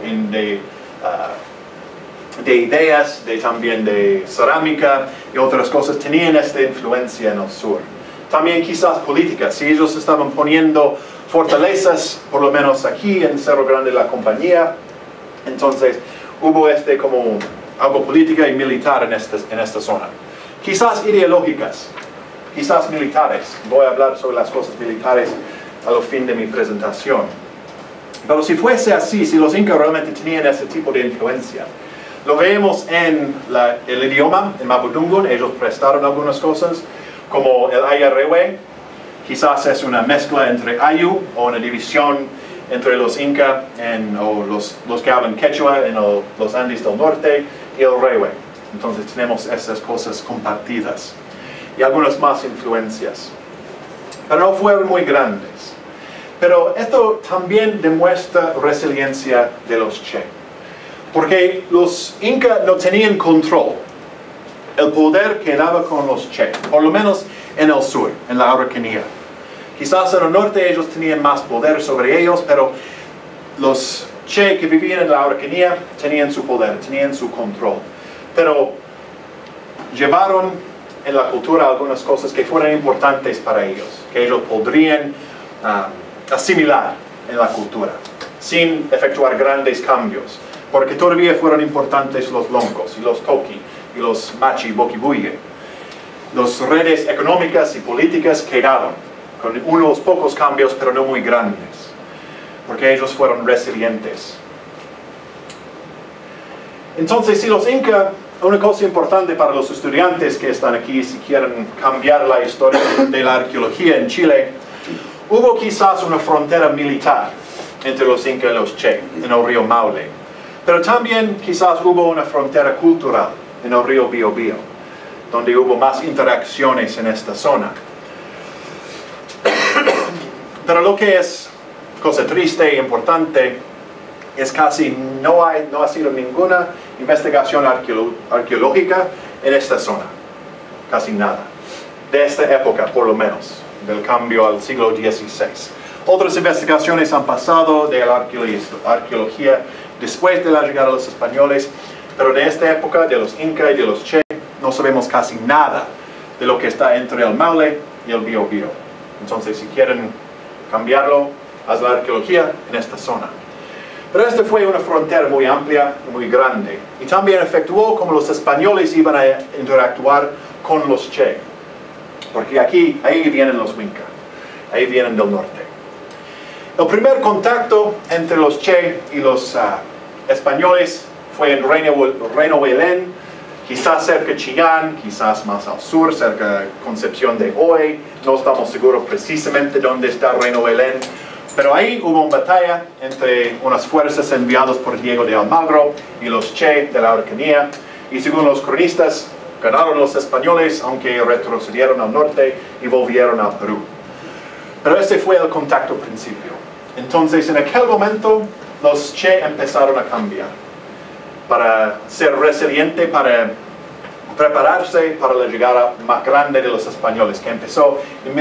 de ideas, también de cerámica y otras cosas, tenían esta influencia en el sur. También quizás políticas, si ellos estaban poniendo fortalezas, por lo menos aquí en Cerro Grande de la Compañía, entonces hubo como algo política y militar en esta zona. Quizás ideológicas, quizás militares. Voy a hablar sobre las cosas militares al fin de mi presentación. Pero si fuese así, si los Incas realmente tenían ese tipo de influencia, lo vemos en el idioma, en Mapudungun, ellos prestaron algunas cosas, como el Ayarewe, quizás es una mezcla entre Ayu o una división entre los Incas o los que hablan quechua en los Andes del norte y el Rewe. Entonces tenemos esas cosas compartidas y algunas más influencias. Pero no fueron muy grandes. Pero esto también demuestra resiliencia de los Che. Porque los Incas no tenían control. El poder quedaba con los Che, por lo menos en el sur, en la Araucanía. Quizás en el norte ellos tenían más poder sobre ellos, pero los Che que vivían en la Araucanía tenían su poder, tenían su control. Pero llevaron en la cultura algunas cosas que fueron importantes para ellos, que ellos podrían asimilar en la cultura, sin efectuar grandes cambios, porque todavía fueron importantes los Loncos y los Toqui y los Machi Boquibuye. Las redes económicas y políticas quedaron, con unos pocos cambios, pero no muy grandes, porque ellos fueron resilientes. Entonces, si los Incas, una cosa importante para los estudiantes que están aquí, si quieren cambiar la historia de la arqueología en Chile, hubo quizás una frontera militar entre los Incas y los Che en el río Maule, pero también quizás hubo una frontera cultural en el río Biobío, donde hubo más interacciones en esta zona. Pero lo que es cosa triste e importante es casi no ha sido ninguna investigación arqueológica en esta zona, casi nada, de esta época por lo menos, del cambio al siglo XVI. Otras investigaciones han pasado de la arqueología después de la llegada de los españoles, pero de esta época, de los Incas y de los Che, no sabemos casi nada de lo que está entre el Maule y el Biobío. Entonces, si quieren cambiarlo, a la arqueología en esta zona. Pero esta fue una frontera muy amplia y muy grande, y también efectuó como los españoles iban a interactuar con los Che, porque ahí vienen los Winca, ahí vienen del norte. El primer contacto entre los Che y los españoles fue en Reino Huelén, quizás cerca de Chillán, quizás más al sur, cerca de Concepción de hoy. No estamos seguros precisamente dónde está Reino Huelén, pero ahí hubo una batalla entre unas fuerzas enviadas por Diego de Almagro y los Che de la Araucanía, y según los cronistas, ganaron los españoles, aunque retrocedieron al norte y volvieron al Perú. Pero ese fue el contacto principio. Entonces, en aquel momento, los Che empezaron a cambiar para ser resiliente, para prepararse para la llegada más grande de los españoles, que empezó en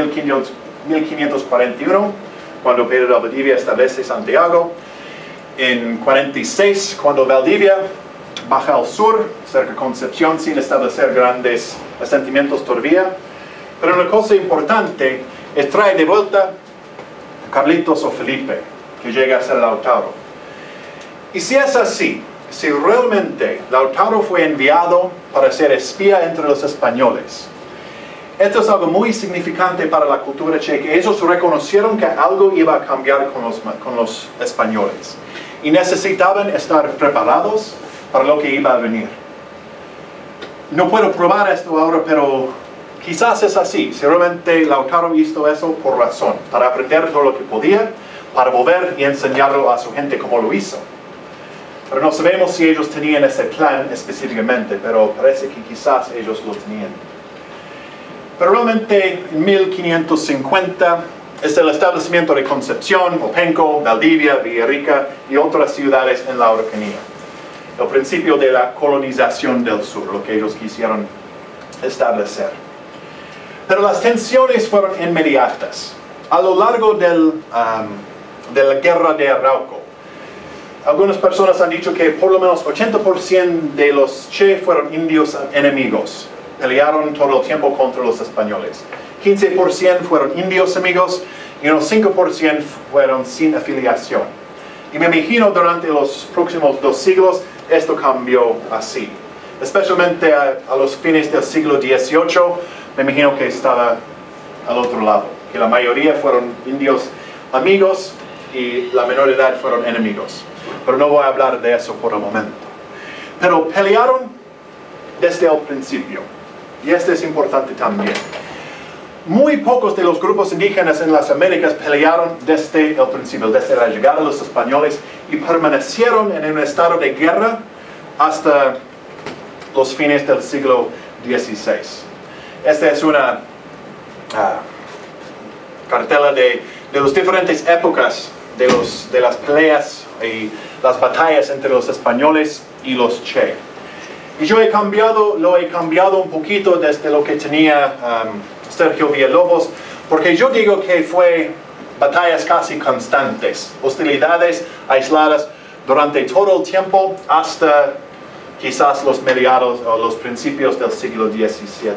1541, cuando Pedro de Valdivia establece Santiago. En 46, cuando Valdivia baja al sur, cerca de Concepción, sin establecer grandes asentamientos todavía. Pero una cosa importante es traer de vuelta a Carlitos o Felipe, que llega a ser Lautaro. Y si es así, si realmente Lautaro fue enviado para ser espía entre los españoles, esto es algo muy significante para la cultura Che, que ellos reconocieron que algo iba a cambiar con los españoles y necesitaban estar preparados para lo que iba a venir. No puedo probar esto ahora, pero quizás es así. Si realmente Lautaro hizo eso por razón, para aprender todo lo que podía, para volver y enseñarlo a su gente como lo hizo. Pero no sabemos si ellos tenían ese plan específicamente, pero parece que quizás ellos lo tenían. Pero realmente en 1550 es el establecimiento de Concepción, Openco, Valdivia, Villarrica y otras ciudades en la Araucanía. El principio de la colonización del sur, lo que ellos quisieron establecer. Pero las tensiones fueron inmediatas. A lo largo de la guerra de Arauco, algunas personas han dicho que por lo menos 80% de los Che fueron indios enemigos. Pelearon todo el tiempo contra los españoles. 15% fueron indios amigos y unos 5% fueron sin afiliación. Y me imagino durante los próximos 2 siglos esto cambió así. Especialmente a los fines del siglo XVIII, me imagino que estaba al otro lado. Que la mayoría fueron indios amigos y la minoridad fueron enemigos. Pero no voy a hablar de eso por el momento. Pero pelearon desde el principio. Y esto es importante también. Muy pocos de los grupos indígenas en las Américas pelearon desde el principio, desde la llegada de los españoles, y permanecieron en un estado de guerra hasta los fines del siglo XVI. Esta es una cartela de las diferentes épocas de las peleas y las batallas entre los españoles y los Che. Y yo lo he cambiado un poquito desde lo que tenía Sergio Villalobos, porque yo digo que fue batallas casi constantes, hostilidades aisladas durante todo el tiempo hasta quizás los mediados o los principios del siglo XVII.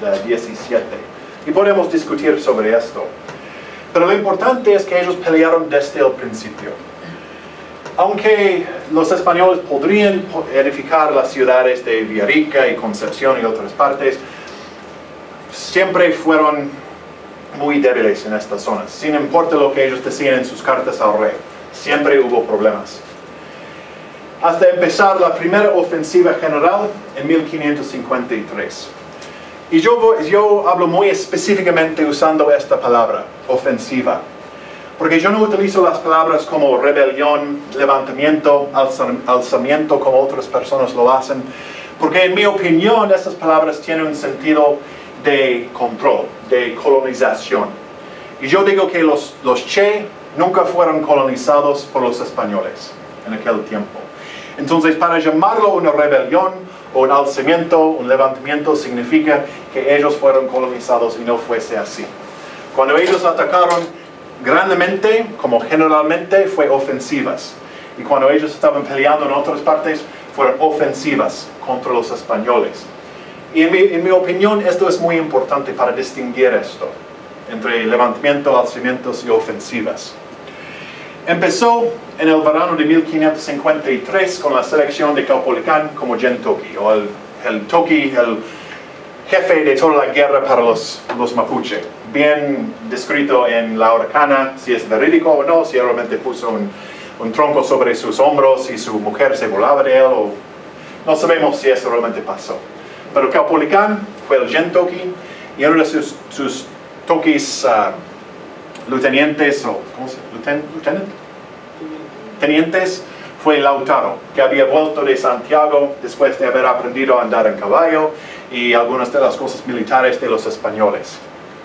Y podemos discutir sobre esto. Pero lo importante es que ellos pelearon desde el principio. Aunque los españoles podrían edificar las ciudades de Villarrica y Concepción y otras partes, siempre fueron muy débiles en estas zonas. Sin importar lo que ellos decían en sus cartas al rey, siempre hubo problemas. Hasta empezar la primera ofensiva general en 1553. Y yo hablo muy específicamente usando esta palabra, ofensiva. Porque yo no utilizo las palabras como rebelión, levantamiento, alzamiento, como otras personas lo hacen. Porque en mi opinión, estas palabras tienen un sentido de control, de colonización. Y yo digo que los Che nunca fueron colonizados por los españoles en aquel tiempo. Entonces, para llamarlo una rebelión, o un alzamiento, un levantamiento, significa que ellos fueron colonizados y no fuese así. Cuando ellos atacaron grandemente, como generalmente, fue ofensivas. Y cuando ellos estaban peleando en otras partes, fueron ofensivas contra los españoles. Y en mi opinión, esto es muy importante para distinguir esto, entre levantamiento, alzamientos y ofensivas. Empezó en el verano de 1553 con la selección de Caupolicán como Gentoqui, o el Toqui, el jefe de toda la guerra para los mapuche. Bien descrito en la Arcana, si es verídico o no, si realmente puso un tronco sobre sus hombros y su mujer se volaba de él, o no sabemos si eso realmente pasó. Pero Caupolicán fue el Gentoqui y uno de sus toquis tenientes fue Lautaro, que había vuelto de Santiago después de haber aprendido a andar en caballo y algunas de las cosas militares de los españoles.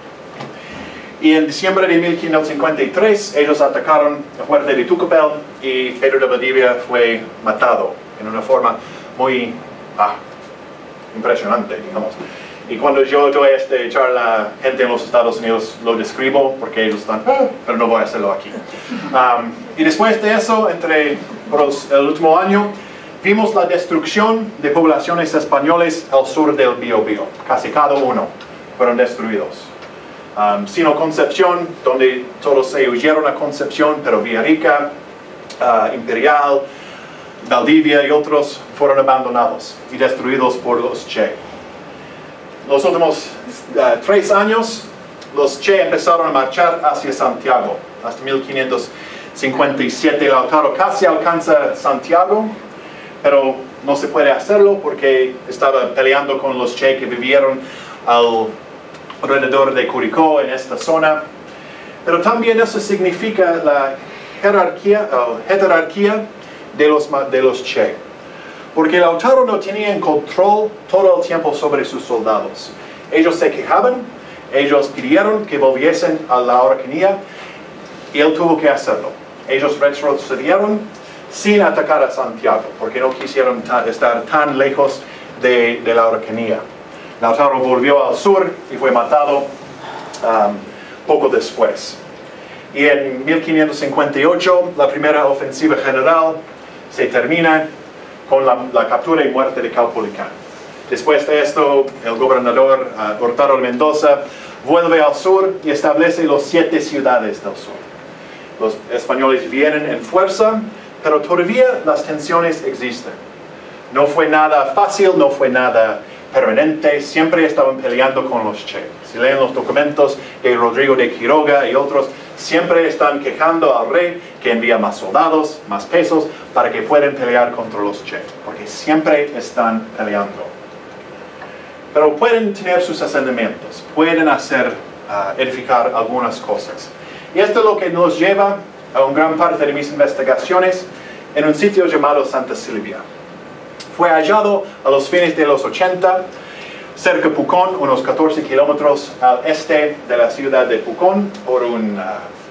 Y en diciembre de 1553 ellos atacaron la fuerte de Tucapel y Pedro de Valdivia fue matado en una forma muy impresionante, digamos. Y cuando yo doy esta charla a gente en los Estados Unidos lo describo porque ellos están, pero no voy a hacerlo aquí. Y después de eso, el último año, vimos la destrucción de poblaciones españoles al sur del Biobío. Casi cada uno fueron destruidos. Sino Concepción, donde todos se huyeron a Concepción, pero Villarrica, Imperial, Valdivia y otros fueron abandonados y destruidos por los Che. Los últimos 3 años, los Che empezaron a marchar hacia Santiago. Hasta 1557 Lautaro casi alcanza Santiago, pero no se puede hacerlo porque estaba peleando con los Che que vivieron alrededor de Curicó, en esta zona. Pero también eso significa la jerarquía de los Che. Porque Lautaro no tenía control todo el tiempo sobre sus soldados. Ellos se quejaban, ellos pidieron que volviesen a la Araucanía y él tuvo que hacerlo. Ellos retrocedieron sin atacar a Santiago, porque no quisieron estar tan lejos de la Araucanía. Lautaro volvió al sur y fue matado poco después. Y en 1558, la primera ofensiva general se termina con la captura y muerte de Caupolicán. Después de esto, el gobernador Hurtado Mendoza vuelve al sur y establece los 7 ciudades del sur. Los españoles vienen en fuerza, pero todavía las tensiones existen. No fue nada fácil, no fue nada permanente, siempre estaban peleando con los Che. Si leen los documentos de Rodrigo de Quiroga y otros, siempre están quejando al rey que envía más soldados, más pesos, para que puedan pelear contra los Che, porque siempre están peleando. Pero pueden tener sus asentamientos, pueden edificar algunas cosas. Y esto es lo que nos lleva a una gran parte de mis investigaciones en un sitio llamado Santa Silvia. Fue hallado a los fines de los 80, cerca de Pucón, unos 14 kilómetros al este de la ciudad de Pucón, por un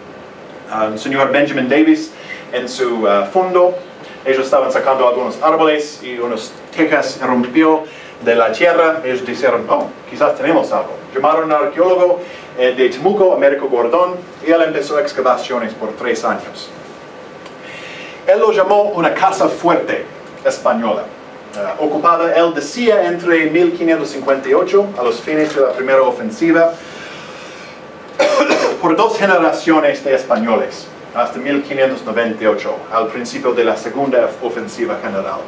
señor Benjamin Davis en su fondo. Ellos estaban sacando algunos árboles y unas tejas rompió de la tierra. Ellos dijeron, quizás tenemos algo. Llamaron al arqueólogo de Temuco, Américo Gordón, y él empezó excavaciones por 3 años. Él lo llamó una casa fuerte española. Ocupada, él decía, entre 1558, a los fines de la primera ofensiva, por 2 generaciones de españoles, hasta 1598, al principio de la segunda ofensiva general.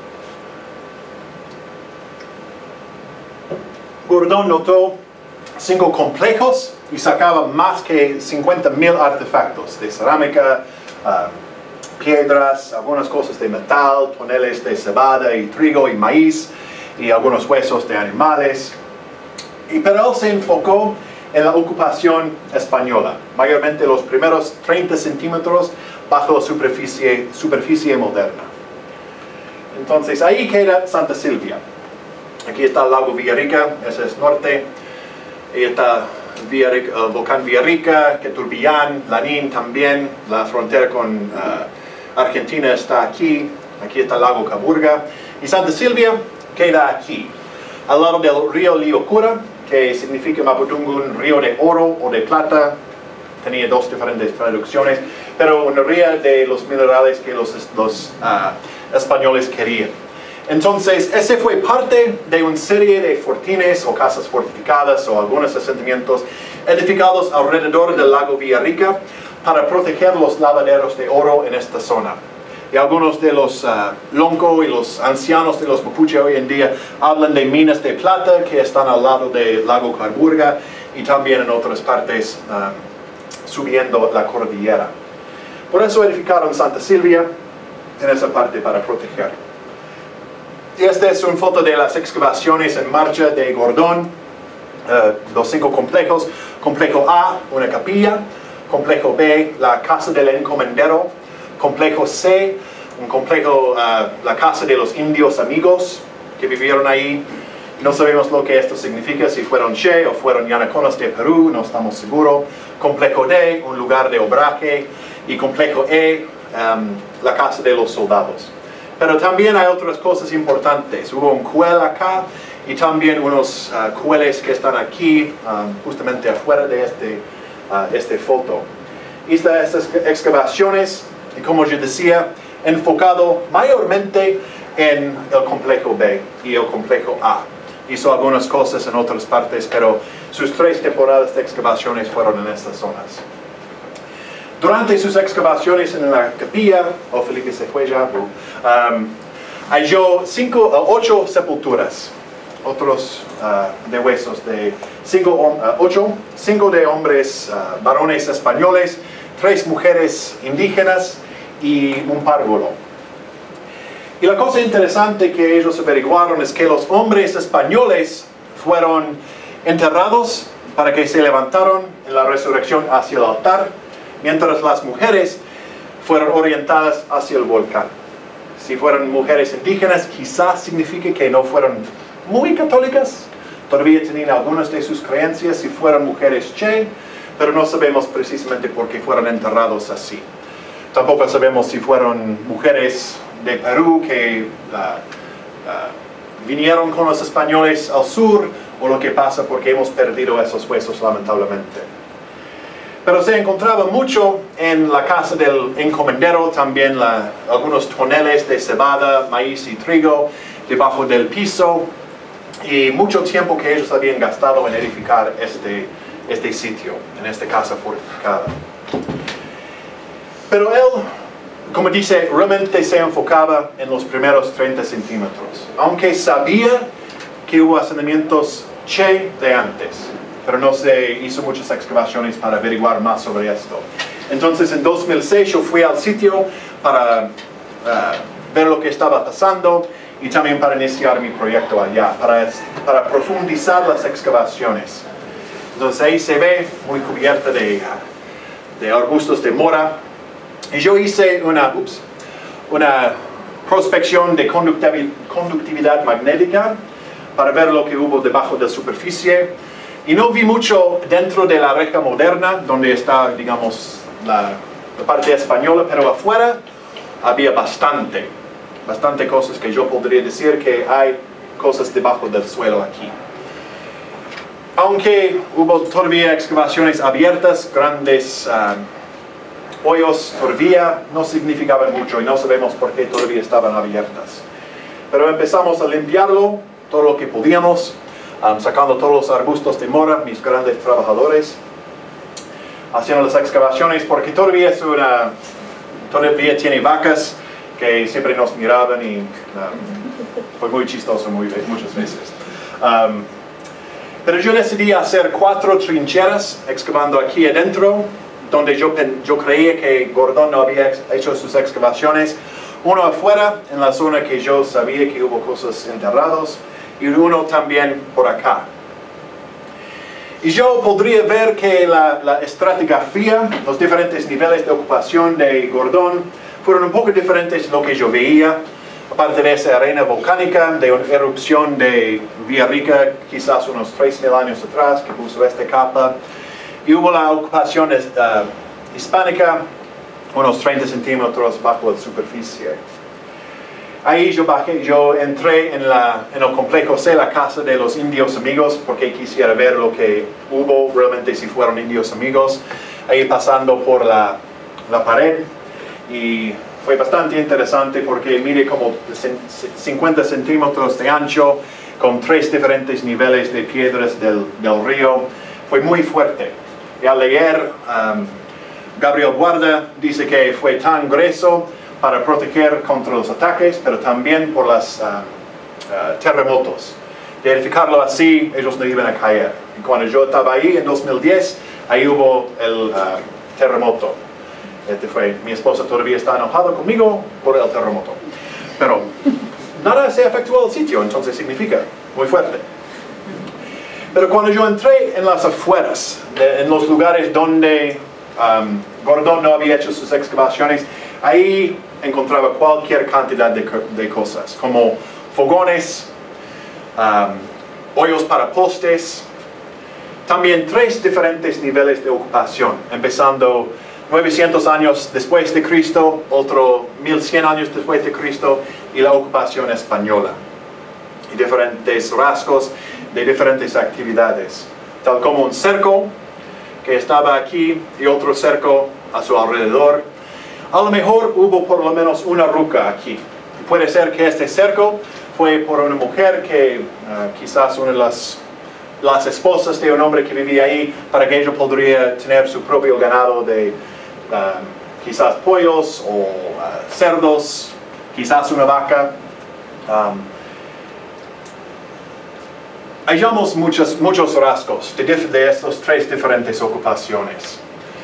Gordón notó 5 complejos y sacaba más que 50,000 artefactos de cerámica, piedras, algunas cosas de metal, toneles de cebada y trigo y maíz, y algunos huesos de animales. Pero él se enfocó en la ocupación española, mayormente los primeros 30 centímetros bajo la superficie moderna. Entonces ahí queda Santa Silvia. Aquí está el lago Villarrica, ese es norte. Ahí está el volcán Villarrica, Queturbillán, Lanín también, la frontera con Argentina está aquí. Aquí está el lago Caburga. Y Santa Silvia queda aquí, al lado del río Liocura, que significa Mapudungun, río de oro o de plata. Tenía 2 diferentes traducciones, pero una ría de los minerales que los españoles querían. Entonces, ese fue parte de una serie de fortines o casas fortificadas o algunos asentamientos edificados alrededor del lago Villarrica para proteger los lavaderos de oro en esta zona. Y algunos de los Lonco y los ancianos de los Mapuche hoy en día hablan de minas de plata que están al lado del lago Carburga y también en otras partes subiendo la cordillera. Por eso edificaron Santa Silvia en esa parte para proteger. Y esta es una foto de las excavaciones en marcha de Gordón, los 5 complejos. Complejo A, una capilla. Complejo B, la casa del encomendero. Complejo C, un complejo, la casa de los indios amigos que vivieron ahí. No sabemos lo que esto significa, si fueron Che o fueron Yanaconas de Perú, no estamos seguros. Complejo D, un lugar de obraje. Y complejo E, la casa de los soldados. Pero también hay otras cosas importantes. Hubo un cuel acá y también unos cueles que están aquí, justamente afuera de esta foto. Estas excavaciones, y como yo decía, enfocado mayormente en el complejo B y el complejo A. Hizo algunas cosas en otras partes, pero sus 3 temporadas de excavaciones fueron en estas zonas. Durante sus excavaciones en la capilla, Felipe se fue ya, halló 8 sepulturas, otros de huesos, de 5 de hombres, varones españoles, 3 mujeres indígenas y un párvulo. Y la cosa interesante que ellos averiguaron es que los hombres españoles fueron enterrados para que se levantaron en la resurrección hacia el altar, mientras las mujeres fueron orientadas hacia el volcán. Si fueron mujeres indígenas, quizás signifique que no fueron muy católicas, todavía tenían algunas de sus creencias. Si fueron mujeres Che, pero no sabemos precisamente por qué fueron enterrados así. Tampoco sabemos si fueron mujeres de Perú que vinieron con los españoles al sur, o lo que pasa porque hemos perdido esos huesos lamentablemente. Pero se encontraba mucho en la casa del encomendero, también algunos toneles de cebada, maíz y trigo debajo del piso, y mucho tiempo que ellos habían gastado en edificar este sitio, en esta casa fortificada. Pero él, como dice, realmente se enfocaba en los primeros 30 centímetros, aunque sabía que hubo asentamientos Che de antes, pero no se hizo muchas excavaciones para averiguar más sobre esto. Entonces en 2006 yo fui al sitio para ver lo que estaba pasando y también para iniciar mi proyecto allá, para profundizar las excavaciones. Entonces ahí se ve muy cubierta de arbustos de mora. Y yo hice una prospección de conductividad magnética para ver lo que hubo debajo de la superficie. Y no vi mucho dentro de la reja moderna, donde está, digamos, la parte española, pero afuera había bastante cosas que yo podría decir que hay cosas debajo del suelo aquí. Aunque hubo todavía excavaciones abiertas, grandes hoyos todavía no significaban mucho y no sabemos por qué todavía estaban abiertas. Pero empezamos a limpiarlo todo lo que podíamos, sacando todos los arbustos de mora, mis grandes trabajadores, haciendo las excavaciones porque todavía tiene vacas que siempre nos miraban y fue muy chistoso muchas veces. Pero yo decidí hacer 4 trincheras excavando aquí adentro, donde yo creía que Gordón no había hecho sus excavaciones. Uno afuera, en la zona que yo sabía que hubo cosas enterradas, y uno también por acá. Y yo podría ver que la estratigrafía, los diferentes niveles de ocupación de Gordón, fueron un poco diferentes de lo que yo veía. Aparte de esa arena volcánica, de una erupción de Villarrica, quizás unos 3.000 años atrás, que puso esta capa. Y hubo la ocupación hispánica, unos 30 centímetros bajo la superficie. Ahí yo entré en el complejo C, la casa de los indios amigos, porque quisiera ver lo que hubo realmente, si fueron indios amigos. Ahí pasando por la pared, y fue bastante interesante porque mire como 50 centímetros de ancho, con 3 diferentes niveles de piedras del río. Fue muy fuerte. Y al leer Gabriel Guarda dice que fue tan grueso para proteger contra los ataques, pero también por los terremotos. De edificarlo así, ellos no iban a caer. Y cuando yo estaba ahí en 2010, ahí hubo el terremoto. Mi esposa todavía está enojada conmigo por el terremoto. Pero nada se afectó al sitio, entonces significa muy fuerte. Pero cuando yo entré en las afueras, en los lugares donde Gordon no había hecho sus excavaciones, ahí encontraba cualquier cantidad de cosas, como fogones, hoyos para postes, también 3 diferentes niveles de ocupación, empezando 900 años después de Cristo, otro 1100 años después de Cristo, y la ocupación española. Y diferentes rasgos de diferentes actividades, tal como un cerco que estaba aquí y otro cerco a su alrededor. A lo mejor hubo por lo menos una ruca aquí. Puede ser que este cerco fue por una mujer que quizás una de las esposas de un hombre que vivía ahí, para que ella podría tener su propio ganado de quizás pollos o cerdos, quizás una vaca. Hallamos muchos rasgos de estos 3 diferentes ocupaciones.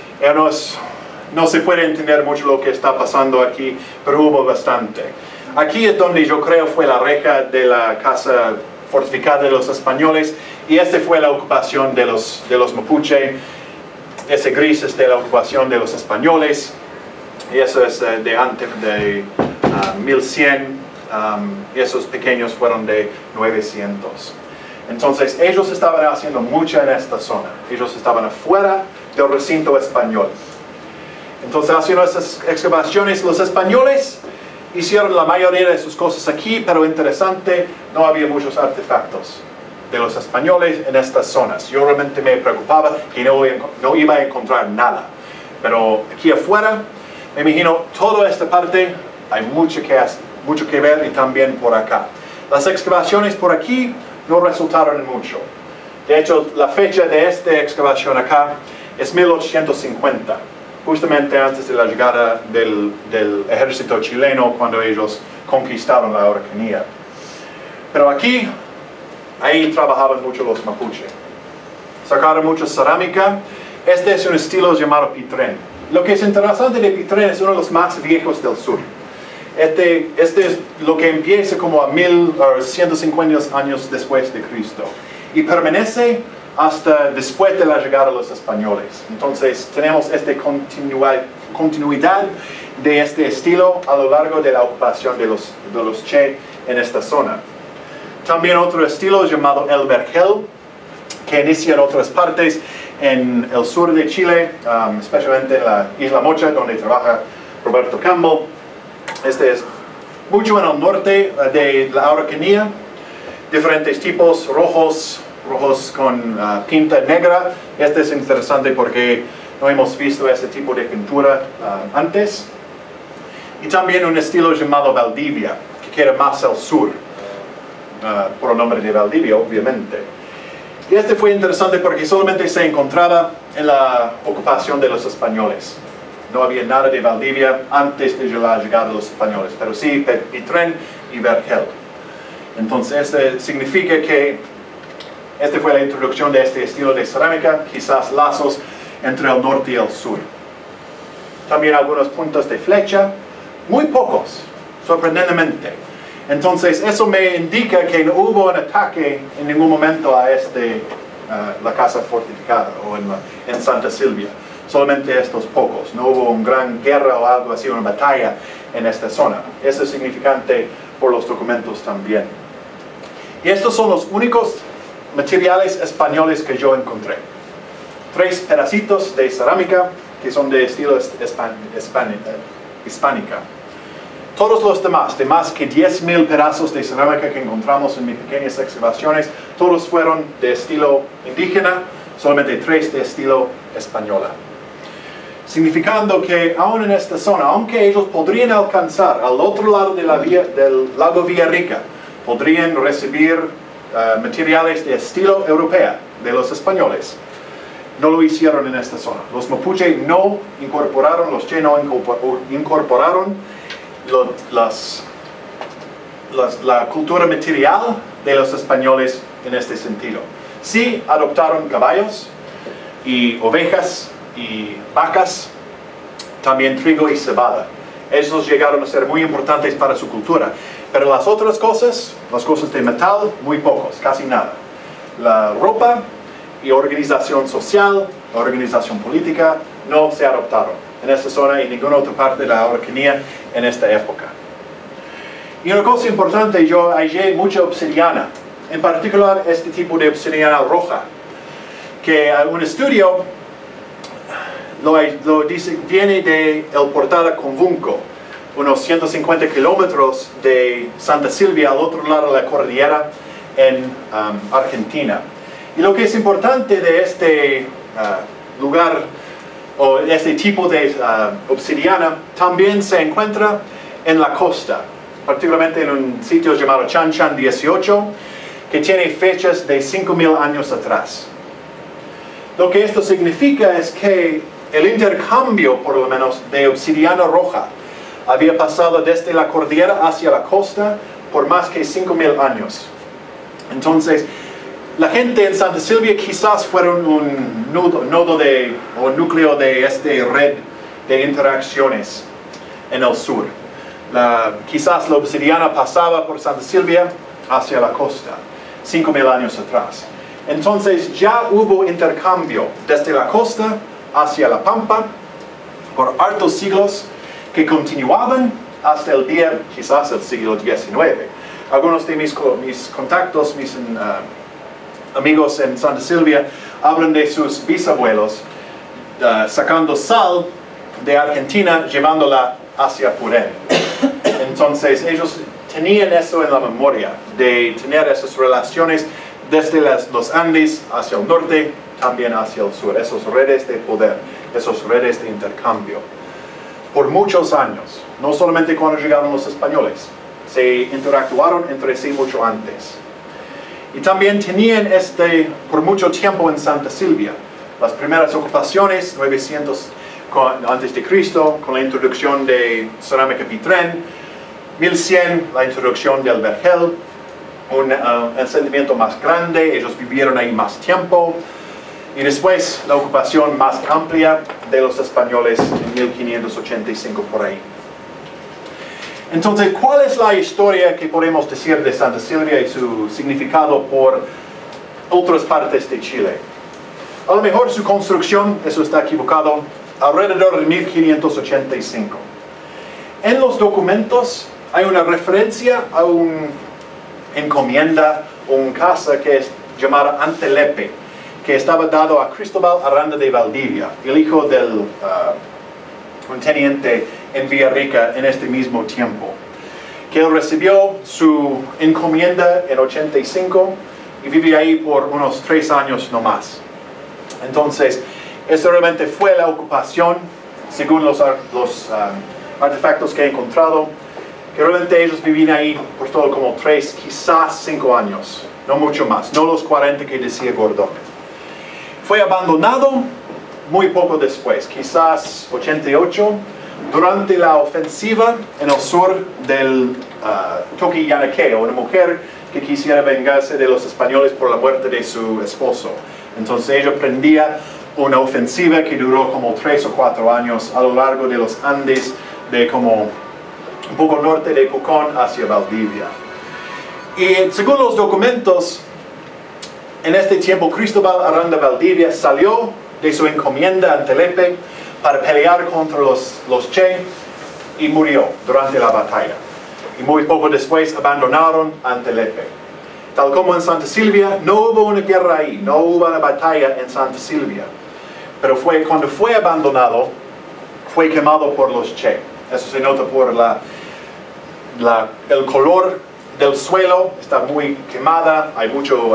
No se puede entender mucho lo que está pasando aquí, pero hubo bastante. Aquí es donde yo creo fue la reja de la casa fortificada de los españoles, y esta fue la ocupación de los mapuche. Ese gris es de la ocupación de los españoles, y eso es de antes de 1100, y esos pequeños fueron de 900. Entonces ellos estaban haciendo mucho en esta zona, ellos estaban afuera del recinto español. Entonces haciendo esas excavaciones, los españoles hicieron la mayoría de sus cosas aquí, pero interesante, no había muchos artefactos de los españoles en estas zonas. Yo realmente me preocupaba que no iba a encontrar nada, pero aquí afuera, me imagino, toda esta parte hay mucho que ver, y también por acá. Las excavaciones por aquí no resultaron en mucho. De hecho, la fecha de esta excavación acá es 1850, justamente antes de la llegada del ejército chileno, cuando ellos conquistaron la Araucanía. Pero aquí, ahí trabajaban mucho los mapuche. Sacaron mucha cerámica. Este es un estilo llamado Pitrén. Lo que es interesante de Pitrén es uno de los más viejos del sur. Este es lo que empieza como a 150 años después de Cristo y permanece hasta después de la llegada de los españoles. Entonces tenemos esta continuidad de este estilo a lo largo de la ocupación de los Che en esta zona. También otro estilo llamado el Vergel, que inicia en otras partes en el sur de Chile, especialmente en la Isla Mocha, donde trabaja Roberto Campbell. Este es mucho en el norte de la Araucanía, diferentes tipos, rojos con pinta negra. Este es interesante porque no hemos visto este tipo de pintura antes. Y también un estilo llamado Valdivia, que queda más al sur, por el nombre de Valdivia, obviamente. Y este fue interesante porque solamente se encontraba en la ocupación de los españoles. No había nada de Valdivia antes de la llegada de los españoles, pero sí Pitrén y Vergel. Entonces, significa que esta fue la introducción de este estilo de cerámica, quizás lazos entre el norte y el sur. También algunos puntos de flecha, muy pocos, sorprendentemente. Entonces, eso me indica que no hubo un ataque en ningún momento a la casa fortificada o en Santa Silvia. Solamente estos pocos, no hubo una gran guerra o algo así, una batalla en esta zona. Eso es significante por los documentos también. Y estos son los únicos materiales españoles que yo encontré. 3 pedacitos de cerámica que son de estilo hispánica. Todos los demás, de más que 10,000 pedazos de cerámica que encontramos en mis pequeñas excavaciones, todos fueron de estilo indígena, solamente 3 de estilo española. Significando que aún en esta zona, aunque ellos podrían alcanzar al otro lado de del lago Villarrica, podrían recibir materiales de estilo europeo de los españoles, no lo hicieron en esta zona. Los mapuche no incorporaron, los che no incorporaron la cultura material de los españoles en este sentido. Sí adoptaron caballos y ovejas y vacas, también trigo y cebada. Esos llegaron a ser muy importantes para su cultura. Pero las otras cosas, las cosas de metal, muy pocos, casi nada. La ropa y organización social, organización política, no se adoptaron en esta zona y en ninguna otra parte de la Araucanía en esta época. Y una cosa importante, yo hallé mucha obsidiana, en particular este tipo de obsidiana roja, que un estudio lo dice, viene de El Portada Convunco, unos 150 kilómetros de Santa Silvia, al otro lado de la cordillera en Argentina. Y lo que es importante de este lugar, o este tipo de obsidiana, también se encuentra en la costa, particularmente en un sitio llamado Chan Chan 18, que tiene fechas de 5.000 años atrás. Lo que esto significa es que el intercambio, por lo menos, de obsidiana roja había pasado desde la cordillera hacia la costa por más que 5.000 años. Entonces, la gente en Santa Silvia quizás fueron un nodo o núcleo de esta red de interacciones en el sur. Quizás la obsidiana pasaba por Santa Silvia hacia la costa, 5.000 años atrás. Entonces ya hubo intercambio desde la costa hacia la pampa por hartos siglos que continuaban hasta el día, quizás el siglo XIX. Algunos de mis contactos, mis amigos en Santa Silvia, hablan de sus bisabuelos sacando sal de Argentina, llevándola hacia Purén. Entonces ellos tenían eso en la memoria, de tener esas relaciones desde los Andes hacia el norte, también hacia el sur, esos redes de poder, esos redes de intercambio. Por muchos años, no solamente cuando llegaron los españoles, se interactuaron entre sí mucho antes. Y también tenían por mucho tiempo en Santa Silvia, las primeras ocupaciones, 900 antes de Cristo, con la introducción de cerámica Pitrén, 1100, la introducción del vergel, un asentamiento más grande, ellos vivieron ahí más tiempo, y después la ocupación más amplia de los españoles en 1585 por ahí. Entonces, ¿cuál es la historia que podemos decir de Santa Silvia y su significado por otras partes de Chile? A lo mejor su construcción, eso está equivocado, alrededor de 1585. En los documentos hay una referencia a una encomienda o una casa que es llamada Antelepe, que estaba dado a Cristóbal Aranda de Valdivia, el hijo del un teniente en Villarrica en este mismo tiempo, que él recibió su encomienda en 85 y vivió ahí por unos 3 años no más. Entonces, esto realmente fue la ocupación, según los artefactos que he encontrado, que realmente ellos vivían ahí por todo como 3, quizás 5 años, no mucho más, no los 40 que decía Gordón. Fue abandonado muy poco después, quizás 88, durante la ofensiva en el sur del Toquillanaque, una mujer que quisiera vengarse de los españoles por la muerte de su esposo. Entonces ella prendía una ofensiva que duró como 3 o 4 años a lo largo de los Andes, de como un poco norte de Pucón hacia Valdivia. Y según los documentos, en este tiempo Cristóbal Aranda Valdivia salió de su encomienda en Telepe para pelear contra los Che y murió durante la batalla. Y muy poco después abandonaron Antelepe. Tal como en Santa Silvia, no hubo una guerra ahí, no hubo una batalla en Santa Silvia. Pero cuando fue abandonado, fue quemado por los Che. Eso se nota por el color del suelo, está muy quemada, hay mucho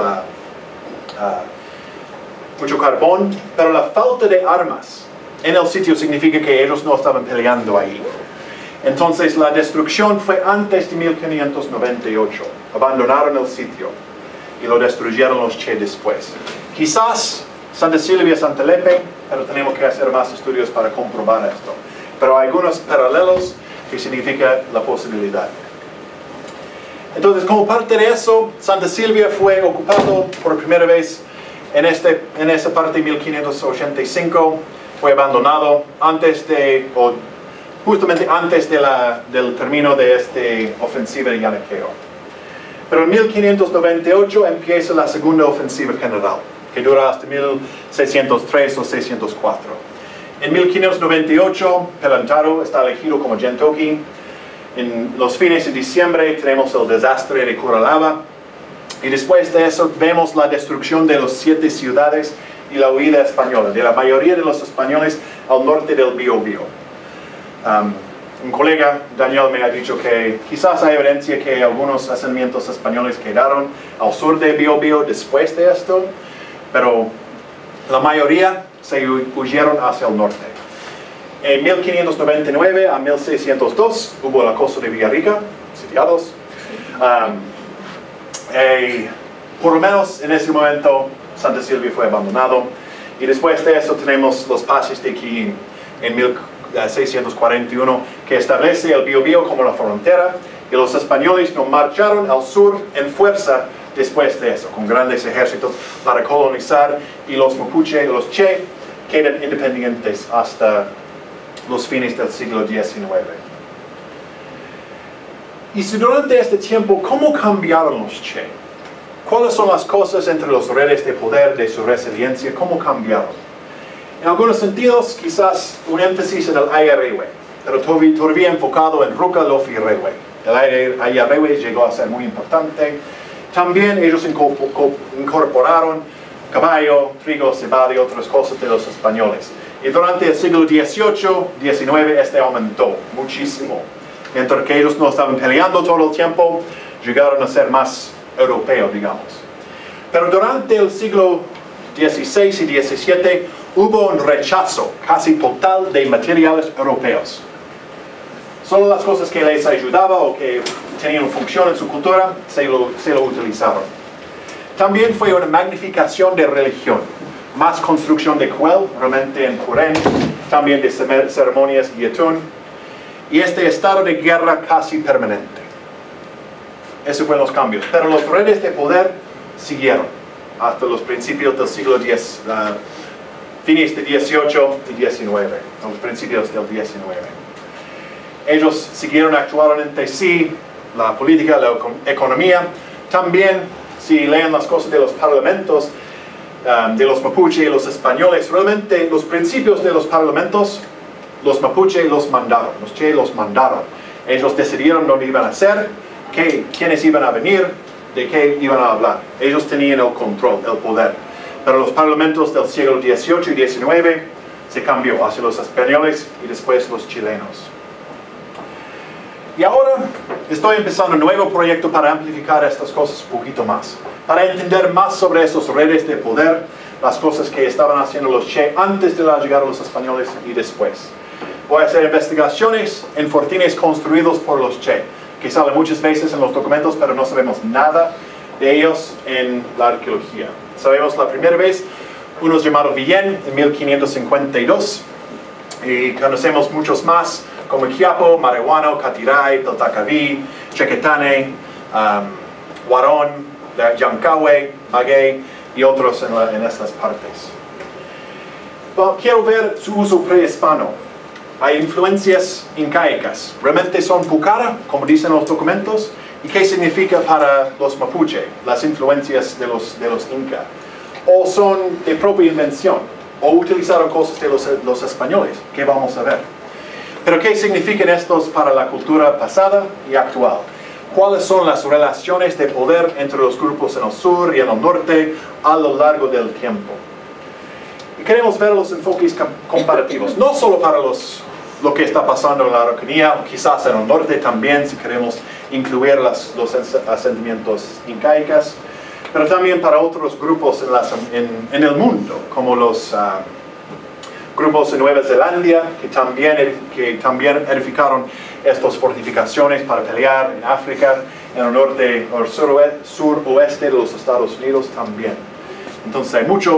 carbón, pero la falta de armas en el sitio significa que ellos no estaban peleando ahí. Entonces la destrucción fue antes de 1598. Abandonaron el sitio y lo destruyeron los Che después. Quizás Santa Silvia, Santa Lepe, pero tenemos que hacer más estudios para comprobar esto. Pero hay algunos paralelos que significa la posibilidad. Entonces, como parte de eso, Santa Silvia fue ocupado por primera vez en esa parte de 1585, fue abandonado justamente antes del término de esta ofensiva de Yanaqueo. Pero en 1598 empieza la segunda ofensiva general, que dura hasta 1603 o 604. En 1598, Pelantaro está elegido como Gentoki. En los fines de diciembre tenemos el desastre de Curalaba. Y después de eso vemos la destrucción de las 7 ciudades y la huida española, de la mayoría de los españoles al norte del Biobío. Un colega, Daniel, me ha dicho que quizás hay evidencia que algunos asentamientos españoles quedaron al sur del Biobío después de esto, pero la mayoría se huyeron hacia el norte. En 1599 a 1602 hubo el acoso de Villarrica, sitiados. Por lo menos en ese momento Santa Silvia fue abandonado. Y después de eso tenemos los pases de Quillín en 1641, que establece el Biobío como la frontera, y los españoles no marcharon al sur en fuerza después de eso, con grandes ejércitos para colonizar, y los mapuche y los che quedan independientes hasta los fines del siglo XIX. Y si durante este tiempo, ¿cómo cambiaron los che? ¿Cuáles son las cosas entre los redes de poder, de su resiliencia? ¿Cómo cambiaron? En algunos sentidos, quizás un énfasis en el Ayarewe, pero todavía enfocado en Ruca, Lofi y Rewe. El Ayarewe llegó a ser muy importante. También ellos incorporaron caballo, trigo, cebada y otras cosas de los españoles. Y durante el siglo XVIII, XIX, este aumentó muchísimo. Mientras que ellos no estaban peleando todo el tiempo, llegaron a ser más europeos, digamos. Pero durante el siglo XVI y XVII hubo un rechazo casi total de materiales europeos. Solo las cosas que les ayudaban o que tenían función en su cultura se lo utilizaron. También fue una magnificación de religión, más construcción de Cuel, realmente en Purén, también de ceremonias y Yetún, y este estado de guerra casi permanente. Esos fueron los cambios, pero los redes de poder siguieron hasta los principios del siglo X, fines del XVIII y XIX, los principios del XIX. Ellos siguieron actuando entre sí, la política, la economía. También, si leen las cosas de los parlamentos, de los mapuche y los españoles, realmente los principios de los parlamentos, los mapuche los mandaron, los che los mandaron. Ellos decidieron dónde iban a ser, quiénes iban a venir, de qué iban a hablar. Ellos tenían el control, el poder. Pero los parlamentos del siglo XVIII y XIX se cambió hacia los españoles y después los chilenos. Y ahora estoy empezando un nuevo proyecto para amplificar estas cosas un poquito más, para entender más sobre esas redes de poder, las cosas que estaban haciendo los che antes de la llegada de los españoles y después. Voy a hacer investigaciones en fortines construidos por los che, que salen muchas veces en los documentos, pero no sabemos nada de ellos en la arqueología. Sabemos la primera vez unos llamados Villén en 1552, y conocemos muchos más como Quiapo, Marehuano, Catiray, Teltacaví, Chequetane, Huarón, Yancahue, Maguey y otros en estas partes. Well, quiero ver su uso prehispano. Hay influencias incaicas. ¿Realmente son pucara, como dicen los documentos? ¿Y qué significa para los mapuche las influencias de los incas? ¿O son de propia invención? ¿O utilizaron cosas de los españoles? ¿Qué vamos a ver? Pero ¿qué significan estos para la cultura pasada y actual? ¿Cuáles son las relaciones de poder entre los grupos en el sur y en el norte a lo largo del tiempo? Y queremos ver los enfoques comparativos, no solo para lo que está pasando en la Araucanía, quizás en el norte también, si queremos incluir los asentamientos incaicas, pero también para otros grupos en el mundo, como los grupos en Nueva Zelanda, que también edificaron estas fortificaciones para pelear en África, en el norte o suroeste de los Estados Unidos también. Entonces hay mucho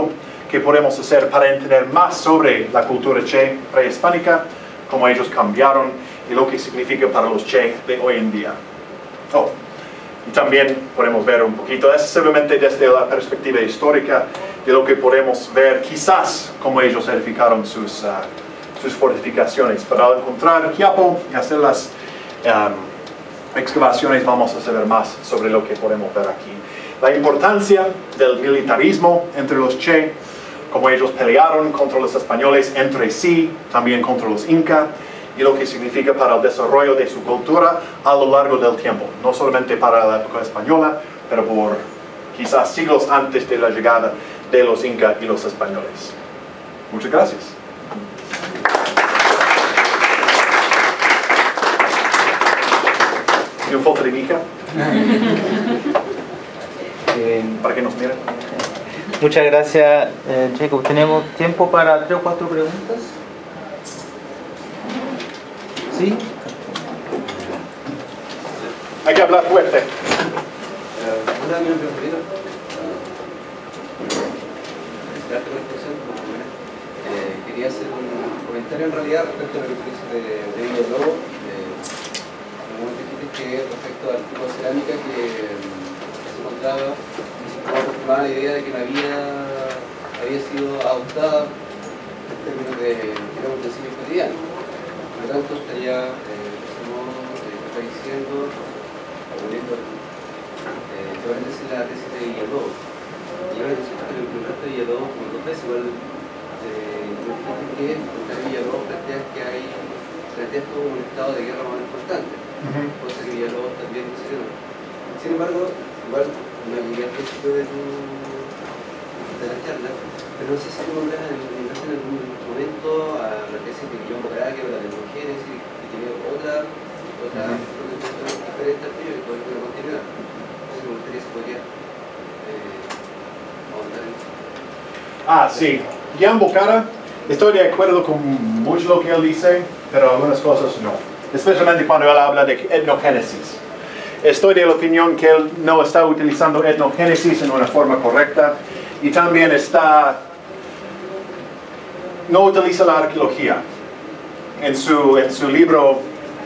que podemos hacer para entender más sobre la cultura Che prehispánica, cómo ellos cambiaron y lo que significa para los Che de hoy en día. Y también podemos ver un poquito, es simplemente desde la perspectiva histórica de lo que podemos ver quizás cómo ellos edificaron sus fortificaciones. Pero al encontrar Quiapo y hacer las excavaciones vamos a saber más sobre lo que podemos ver aquí. La importancia del militarismo entre los Che, cómo ellos pelearon contra los españoles entre sí, también contra los Inca, y lo que significa para el desarrollo de su cultura a lo largo del tiempo, no solamente para la época española, pero por quizás siglos antes de la llegada de los Inca y los españoles. Muchas gracias. ¿Y un foto de mi hija? Para que nos miren. Muchas gracias, Jacob. ¿Tenemos tiempo para 3 o 4 preguntas? ¿Sí? Hay que hablar fuerte. Una minuto primero. Quería hacer un comentario en realidad respecto a lo que dice de Villalobos. Como dijiste que respecto al tipo de cerámica que se encontraba, se confirmaba la idea de que la vida había sido adoptada en términos de utensilios cotidianos. Por lo tanto, estaría diciendo, poniendo equivalentes en la tesis de Villalobos. Y ahora resulta que el resto de Villalobos, como 2 veces, igual que contrario Villalobos plantea todo un estado de guerra más importante, cosa que Villalobos también mencionó. Sin embargo, igual no llegué al principio de la charla, pero no sé si tú nombras en algún momento a la tesis de Guillaume Bocará, que era la demogénesis, que tiene otra diferente al tuyo, que todavía tiene continuidad. Entonces me gustaría si podría avanzar en eso. Sí. Guillaume Bocará, estoy de acuerdo con mucho lo que él dice, pero algunas cosas no. Especialmente cuando él habla de etnogénesis. Estoy de la opinión que él no está utilizando etnogénesis en una forma correcta y también no utiliza la arqueología. En su libro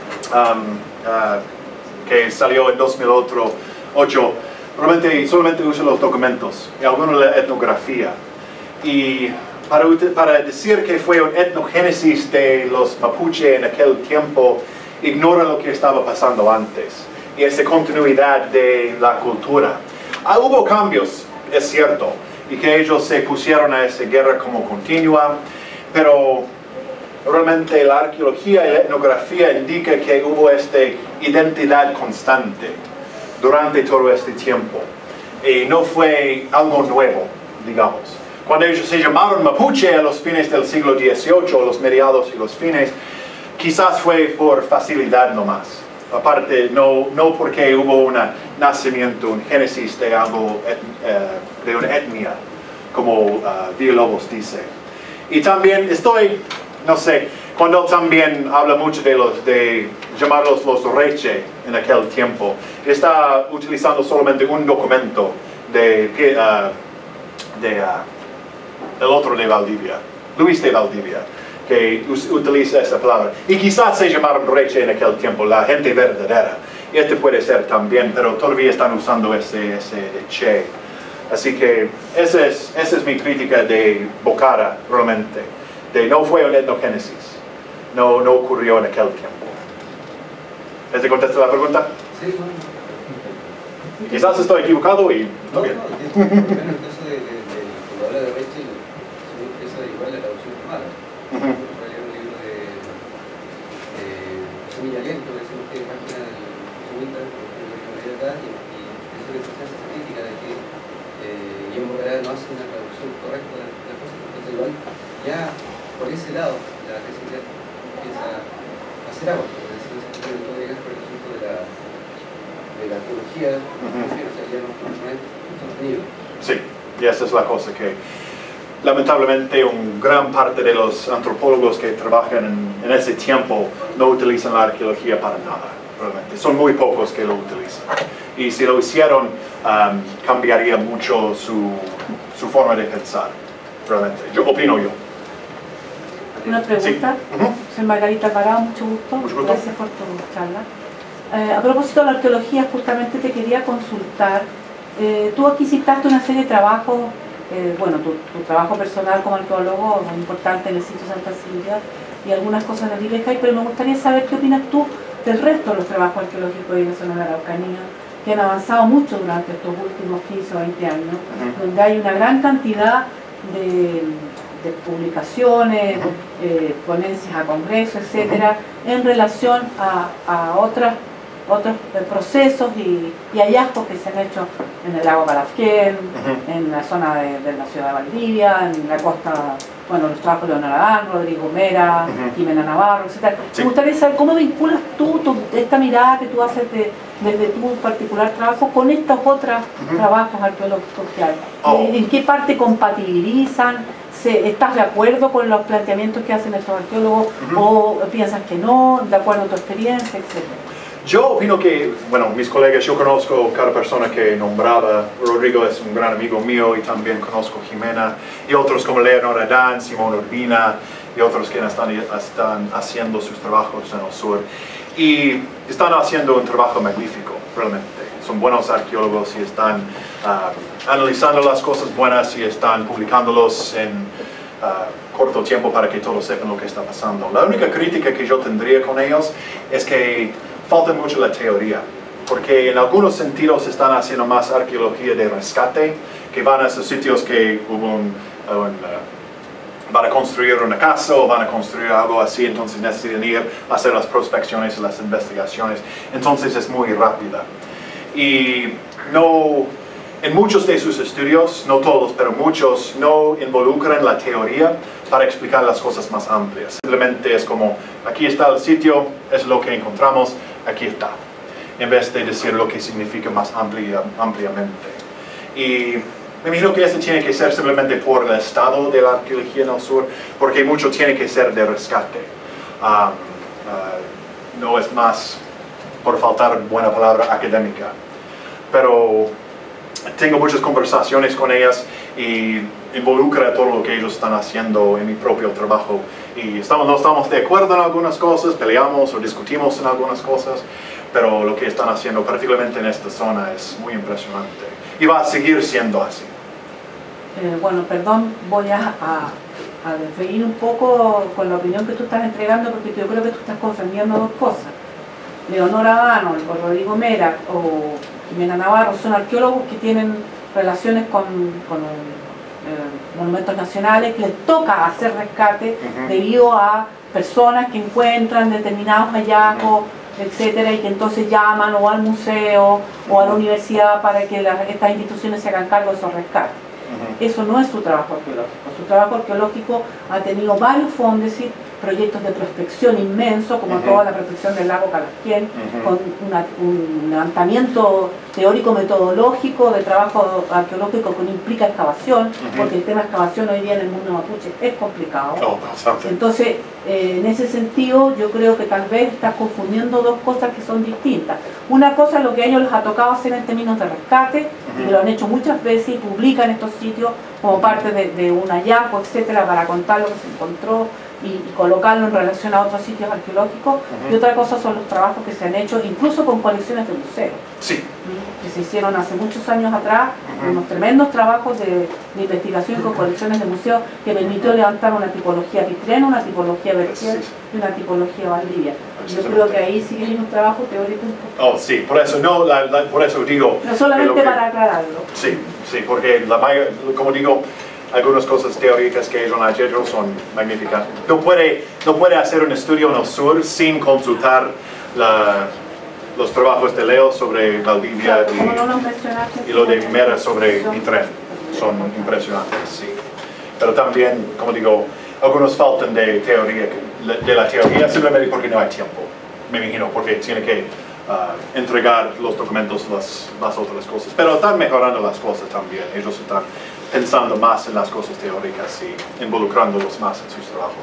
que salió en 2008, realmente solamente usa los documentos y algunos de la etnografía. Y para decir que fue una etnogénesis de los mapuche en aquel tiempo, ignora lo que estaba pasando antes y esa continuidad de la cultura. Hubo cambios, es cierto, y que ellos se pusieron a esa guerra como continua, pero realmente la arqueología y la etnografía indica que hubo esta identidad constante durante todo este tiempo y no fue algo nuevo, digamos. Cuando ellos se llamaron mapuche a los fines del siglo XVIII, los mediados y los fines, quizás fue por facilidad nomás. Aparte, no porque hubo un nacimiento, un génesis de algo, de una etnia, como Villalobos dice. Y también no sé, cuando él también habla mucho de llamarlos los reche en aquel tiempo, está utilizando solamente un documento del otro de Valdivia, Luis de Valdivia, que utiliza esa palabra. Y quizás se llamaron reche en aquel tiempo, la gente verdadera. Y este puede ser también, pero todavía están usando ese de Che. Así que esa es mi crítica de Bocará, realmente. No fue una etnogénesis, no ocurrió en aquel tiempo. ¿Les contesta la pregunta? Sí, bueno. Quizás estoy equivocado y... No, en el caso cuando habla de Reche, se empieza a igual la traducción mala. Hay un libro de Semilla Aliento, que es una página del Semilla acá, y eso le hace esa crítica de que Guillaume Bocará no hace una traducción correcta de las cosas, entonces igual ya por ese lado la tesis empieza a hacer agua, porque si no se puede todo llegar por el asunto de la arqueología, o sea, ya no es sostenido. Sí, y esa es la cosa que lamentablemente una gran parte de los antropólogos que trabajan en ese tiempo no utilizan la arqueología para nada, realmente. Son muy pocos que lo utilizan. Y si lo hicieron, cambiaría mucho su forma de pensar. realmente. Yo opino yo. Una pregunta. Sí. Soy Margarita Alvarado, mucho gusto. Mucho gusto. Gracias por tu charla. A propósito de la arqueología, justamente te quería consultar. Tú aquí citaste una serie de trabajos, bueno, tu trabajo personal como arqueólogo, muy importante en el sitio Santa Silvia, y algunas cosas de Vilejay, pero me gustaría saber qué opinas tú del resto de los trabajos arqueológicos de la zona de la Araucanía, que han avanzado mucho durante estos últimos 15 o 20 años, donde hay una gran cantidad de publicaciones, ponencias a congresos, etcétera, en relación a otros procesos y hallazgos que se han hecho en el lago Calafquén, en la zona de la ciudad de Valdivia, en la costa, bueno, los trabajos de Leonor Adán, Rodrigo Mera, Jimena Navarro, etc. Sí. Me gustaría saber cómo vinculas tú esta mirada que tú haces desde tu particular trabajo con estos otros trabajos arqueológicos que hay. ¿En qué parte compatibilizan? ¿Estás de acuerdo con los planteamientos que hacen estos arqueólogos o piensas que no, de acuerdo a tu experiencia, etcétera? Yo opino que, bueno, mis colegas, yo conozco cada persona que nombraba. Rodrigo es un gran amigo mío y también conozco Jimena y otros como Leonor Adán, Simón Urbina y otros que están haciendo sus trabajos en el sur. Y están haciendo un trabajo magnífico, realmente. Son buenos arqueólogos y están analizando las cosas buenas y están publicándolos en corto tiempo para que todos sepan lo que está pasando. La única crítica que yo tendría con ellos es que falta mucho la teoría, porque en algunos sentidos están haciendo más arqueología de rescate, que van a esos sitios que van a construir una casa o van a construir algo así, entonces necesitan ir a hacer las prospecciones y las investigaciones, entonces es muy rápida. Y no, en muchos de sus estudios, no todos, pero muchos, no involucran la teoría para explicar las cosas más amplias. Simplemente es como, aquí está el sitio, es lo que encontramos, aquí está, en vez de decir lo que significa más ampliamente. Y me imagino que eso tiene que ser simplemente por el estado de la arqueología en el sur, porque mucho tiene que ser de rescate. No es más, por faltar buena palabra, académica. Pero tengo muchas conversaciones con ellas y involucra todo lo que ellos están haciendo en mi propio trabajo. Y no estamos de acuerdo en algunas cosas, peleamos o discutimos en algunas cosas, pero lo que están haciendo, particularmente en esta zona, es muy impresionante. Y va a seguir siendo así. Bueno, perdón, voy a diferir un poco con la opinión que tú estás entregando, porque yo creo que tú estás confundiendo dos cosas. Leonor Adán o Rodrigo Mera o Jimena Navarro son arqueólogos que tienen relaciones con monumentos nacionales, que les toca hacer rescate debido a personas que encuentran determinados hallazgos, etcétera, y que entonces llaman o al museo o a la universidad para que estas instituciones se hagan cargo de esos rescates. Eso no es su trabajo arqueológico. Su trabajo arqueológico ha tenido varios fondos, proyectos de prospección inmensos, como toda la prospección del lago Calafquén, con un levantamiento teórico-metodológico de trabajo arqueológico que no implica excavación, porque el tema de excavación hoy día en el mundo mapuche es complicado. Entonces, en ese sentido, yo creo que tal vez estás confundiendo dos cosas que son distintas. Una cosa es lo que a ellos les ha tocado hacer en términos de rescate, y lo han hecho muchas veces y publican estos sitios como parte de un hallazgo, etcétera, para contar lo que se encontró y colocarlo en relación a otros sitios arqueológicos. Y otra cosa son los trabajos que se han hecho incluso con colecciones de museos, que se hicieron hace muchos años atrás, unos tremendos trabajos de investigación con colecciones de museos que permitió levantar una tipología pitrena, una tipología Bertier y una tipología Valdivia. Yo creo que ahí sí que hay un trabajo teórico. Sí, por eso, por eso digo... No solamente para aclararlo. Sí, porque como digo, algunas cosas teóricas que ellos han hecho son magníficas. No puede hacer un estudio en el sur sin consultar los trabajos de Leo sobre Valdivia y lo de Mera sobre mi tren. Son impresionantes, sí. Pero también, como digo, algunos faltan de la teoría simplemente porque no hay tiempo. Me imagino, porque tiene que entregar los documentos, las otras cosas. Pero están mejorando las cosas también. Ellos están pensando más en las cosas teóricas y involucrándolos más en sus trabajos.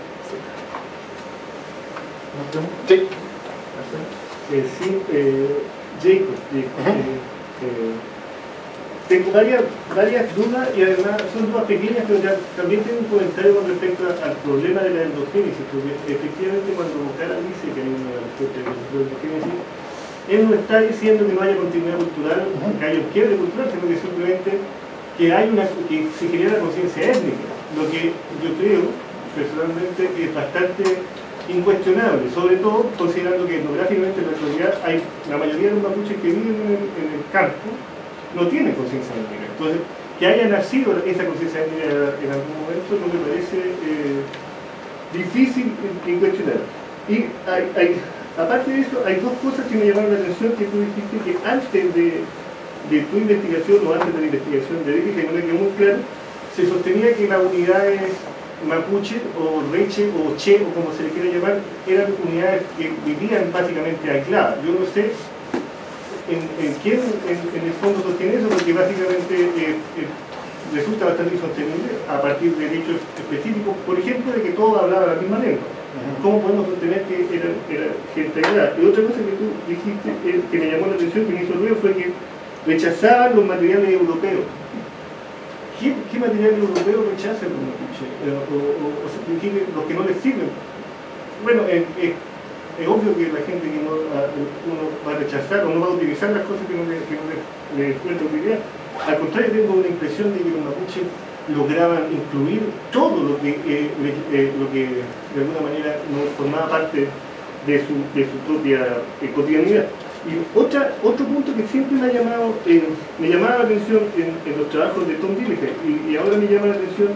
Sí. Jacob, tengo varias dudas y además son dudas pequeñas, pero también tengo un comentario con respecto al problema de la endogénesis, porque efectivamente cuando Cara dice que hay una respuesta de la endogénesis, él no está diciendo que no haya continuidad cultural, que haya un quiebre cultural, sino que simplemente que se genera conciencia étnica, lo que yo creo personalmente es bastante incuestionable, sobre todo considerando que etnográficamente en la actualidad la mayoría de los mapuches que viven en el campo no tienen conciencia étnica. Entonces, que haya nacido esa conciencia étnica en algún momento no me parece difícil incuestionar. Y aparte de eso, hay dos cosas que me llamaron la atención que tú dijiste que antes de tu investigación o antes de la investigación de Erika, que no me quedó muy claro, se sostenía que las unidades mapuche o reche o che o como se le quiera llamar eran unidades que vivían básicamente aisladas. Yo no sé en quién en el fondo sostiene eso, porque básicamente resulta bastante insostenible a partir de hechos específicos, por ejemplo, de que todos hablaban la misma lengua. ¿Cómo podemos sostener que era gente aislada? Y otra cosa que tú dijiste que me llamó la atención, que me hizo ruido, fue que rechazaban los materiales europeos. ¿Qué materiales europeos rechazan los mapuches? Los que no les sirven. Bueno, es obvio que la gente que uno va a rechazar o no va a utilizar las cosas que no le encuentra utilidad. Al contrario, tengo una impresión de que los mapuches lograban incluir todo lo que de alguna manera no formaba parte de su propia cotidianidad. Y otro punto que siempre me llamaba la atención en los trabajos de Tom Dillinger y ahora me llama la atención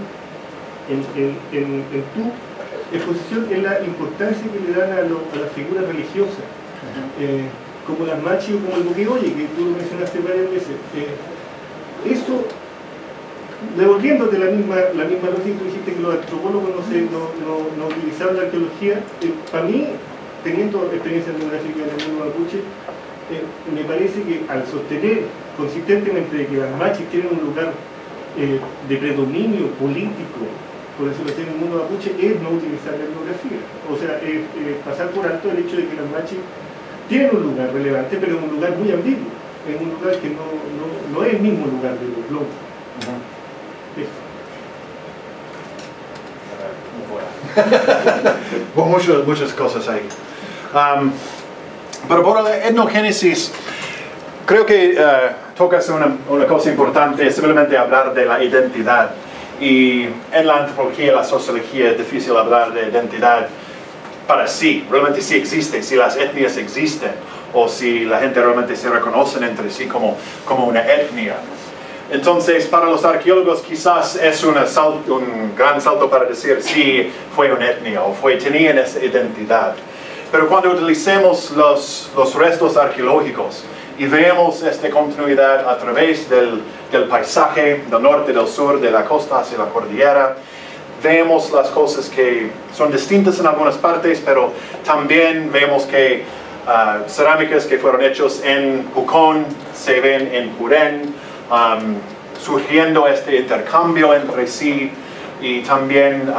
en tu exposición es la importancia que le dan a las figuras religiosas, como las machi o como el boqueoye, que tú lo mencionaste varias veces. Eso, devolviéndote la misma lógica, tú dijiste que los antropólogos no utilizaban la arqueología. Para mí, teniendo experiencia etnográfica en el mundo mapuche, me parece que al sostener consistentemente que las machis tienen un lugar de predominio político, por decirlo así, en el mundo mapuche, es no utilizar la etnografía. O sea, es pasar por alto el hecho de que las machis tienen un lugar relevante, pero es un lugar muy ambiguo, es un lugar que no es el mismo lugar de los lobos. Muchas cosas ahí. Pero por la etnogénesis, creo que tocas una cosa importante, es simplemente hablar de la identidad. Y en la antropología y la sociología es difícil hablar de identidad para sí, realmente sí existe, si las etnias existen, o si la gente realmente se reconocen entre sí como una etnia. Entonces, para los arqueólogos quizás es un gran salto para decir si fue una etnia o tenían esa identidad. Pero cuando utilicemos los restos arqueológicos y vemos esta continuidad a través del paisaje, del norte, del sur, de la costa hacia la cordillera, vemos las cosas que son distintas en algunas partes, pero también vemos que cerámicas que fueron hechas en Pucón se ven en Purén, surgiendo este intercambio entre sí, y también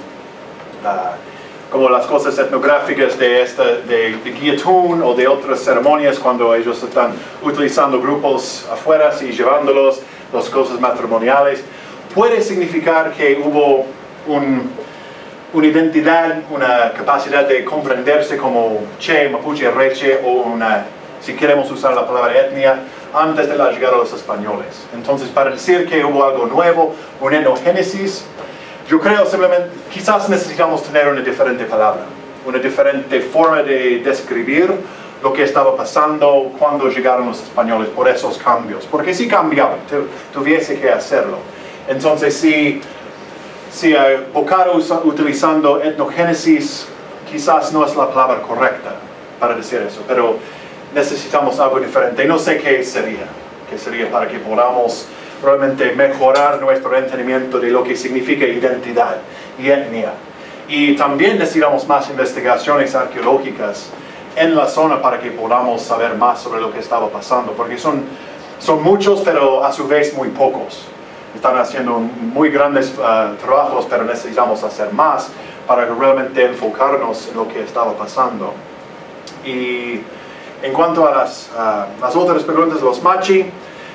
como las cosas etnográficas de Guillatún o de otras ceremonias cuando ellos están utilizando grupos afuera y llevándolos, las cosas matrimoniales, puede significar que hubo una identidad, una capacidad de comprenderse como che, mapuche, reche, o si queremos usar la palabra etnia, antes de la llegada de los españoles. Entonces, para decir que hubo algo nuevo, una etnogénesis, yo creo simplemente, quizás necesitamos tener una diferente palabra, una diferente forma de describir lo que estaba pasando cuando llegaron los españoles por esos cambios, porque sí cambiaban, tuviese que hacerlo. Entonces, si Bocaro utilizando etnogénesis, quizás no es la palabra correcta para decir eso, pero necesitamos algo diferente. No sé qué sería para que podamos realmente mejorar nuestro entendimiento de lo que significa identidad y etnia. Y también necesitamos más investigaciones arqueológicas en la zona para que podamos saber más sobre lo que estaba pasando, porque son muchos, pero a su vez muy pocos. Están haciendo muy grandes trabajos, pero necesitamos hacer más para realmente enfocarnos en lo que estaba pasando. Y en cuanto a las otras preguntas de los machi,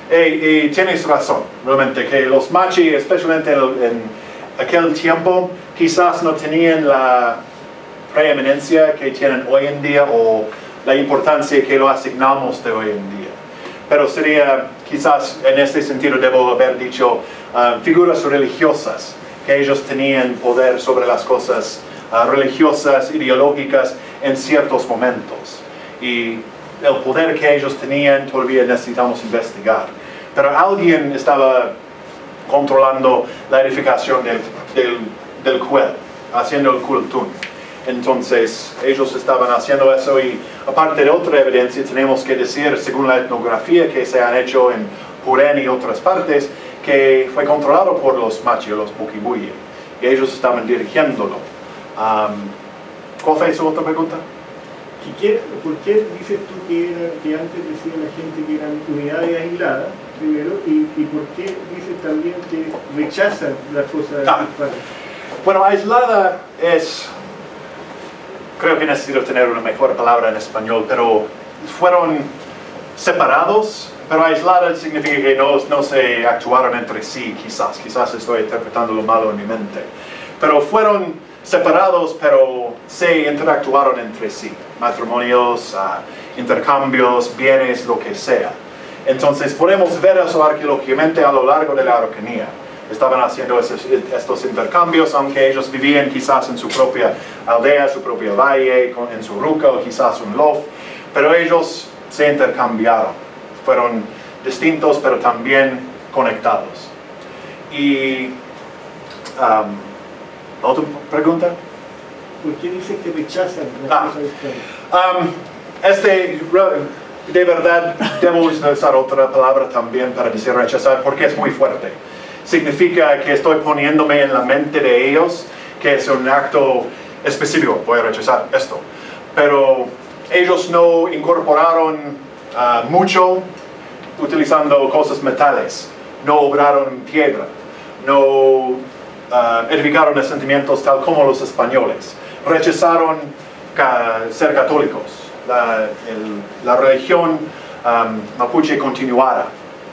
Y tienes razón, realmente, que los machi, especialmente en aquel tiempo, quizás no tenían la preeminencia que tienen hoy en día o la importancia que lo asignamos de hoy en día. Pero sería, quizás en este sentido debo haber dicho, figuras religiosas, que ellos tenían poder sobre las cosas religiosas, ideológicas en ciertos momentos. Y el poder que ellos tenían todavía necesitamos investigar. Pero alguien estaba controlando la edificación del Cuel, haciendo el cultún. Entonces ellos estaban haciendo eso, y aparte de otra evidencia tenemos que decir, según la etnografía que se han hecho en Purén y otras partes, que fue controlado por los machi o los bukibuye, y ellos estaban dirigiéndolo. ¿Cuál fue su otra pregunta? ¿Por qué dices tú que antes decía la gente que eran unidades aisladas, primero, y por qué dices también que rechazan las cosas hispanas? Bueno, aislada es... Creo que necesito tener una mejor palabra en español, pero fueron separados, pero aislada significa que no se actuaron entre sí, quizás estoy interpretándolo malo en mi mente. Pero fueron separados, pero se interactuaron entre sí, matrimonios, intercambios, bienes, lo que sea. Entonces podemos ver eso arqueológicamente a lo largo de la Araucanía. Estaban haciendo estos intercambios, aunque ellos vivían quizás en su propia aldea, su propio valle, en su ruca o quizás un loft, pero ellos se intercambiaron. Fueron distintos, pero también conectados. Y... ¿otra pregunta? ¿Por qué dices que rechazan las cosas hispanas? De verdad, debo usar otra palabra también para decir rechazar, porque es muy fuerte. Significa que estoy poniéndome en la mente de ellos, que es un acto específico, voy a rechazar esto. Pero ellos no incorporaron mucho utilizando cosas metales, no obraron piedra, no edificaron sentimientos tal como los españoles. Rechazaron ser católicos, la religión mapuche continuara.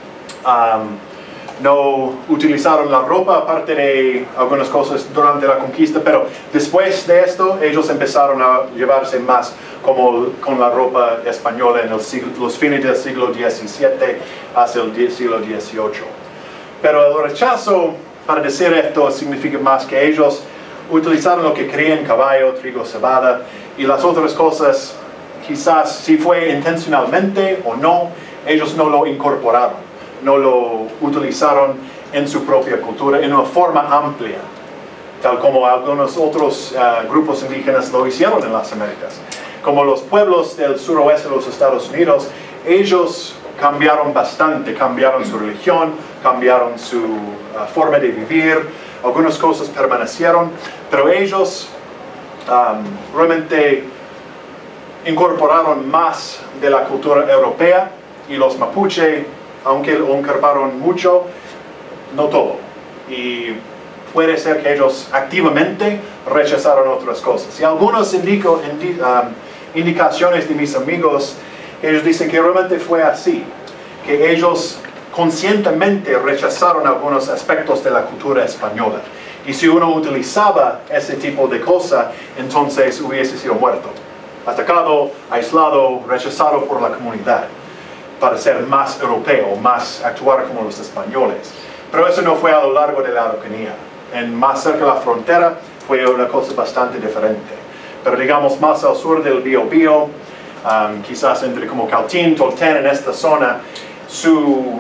No utilizaron la ropa, aparte de algunas cosas durante la conquista, pero después de esto ellos empezaron a llevarse más como con la ropa española en los fines del siglo XVII hasta el siglo XVIII. Pero el rechazo, para decir esto, significa más que ellos utilizaron lo que querían: caballo, trigo, cebada, y las otras cosas, quizás si fue intencionalmente o no, ellos no lo incorporaron. No lo utilizaron en su propia cultura en una forma amplia, tal como algunos otros grupos indígenas lo hicieron en las Américas. Como los pueblos del suroeste de los Estados Unidos, ellos cambiaron bastante, cambiaron su religión, cambiaron su forma de vivir, algunas cosas permanecieron, pero ellos realmente incorporaron más de la cultura europea, y los mapuche, aunque lo incorporaron mucho, no todo. Y puede ser que ellos activamente rechazaron otras cosas. Y algunas indicaciones de mis amigos, ellos dicen que realmente fue así, que ellos conscientemente rechazaron algunos aspectos de la cultura española. Y si uno utilizaba ese tipo de cosa, entonces hubiese sido muerto, atacado, aislado, rechazado por la comunidad, para ser más europeo, más actuar como los españoles. Pero eso no fue a lo largo de la Araucanía. Más cerca de la frontera fue una cosa bastante diferente. Pero digamos más al sur del Biobío, quizás entre como Cautín, Tolten, en esta zona, su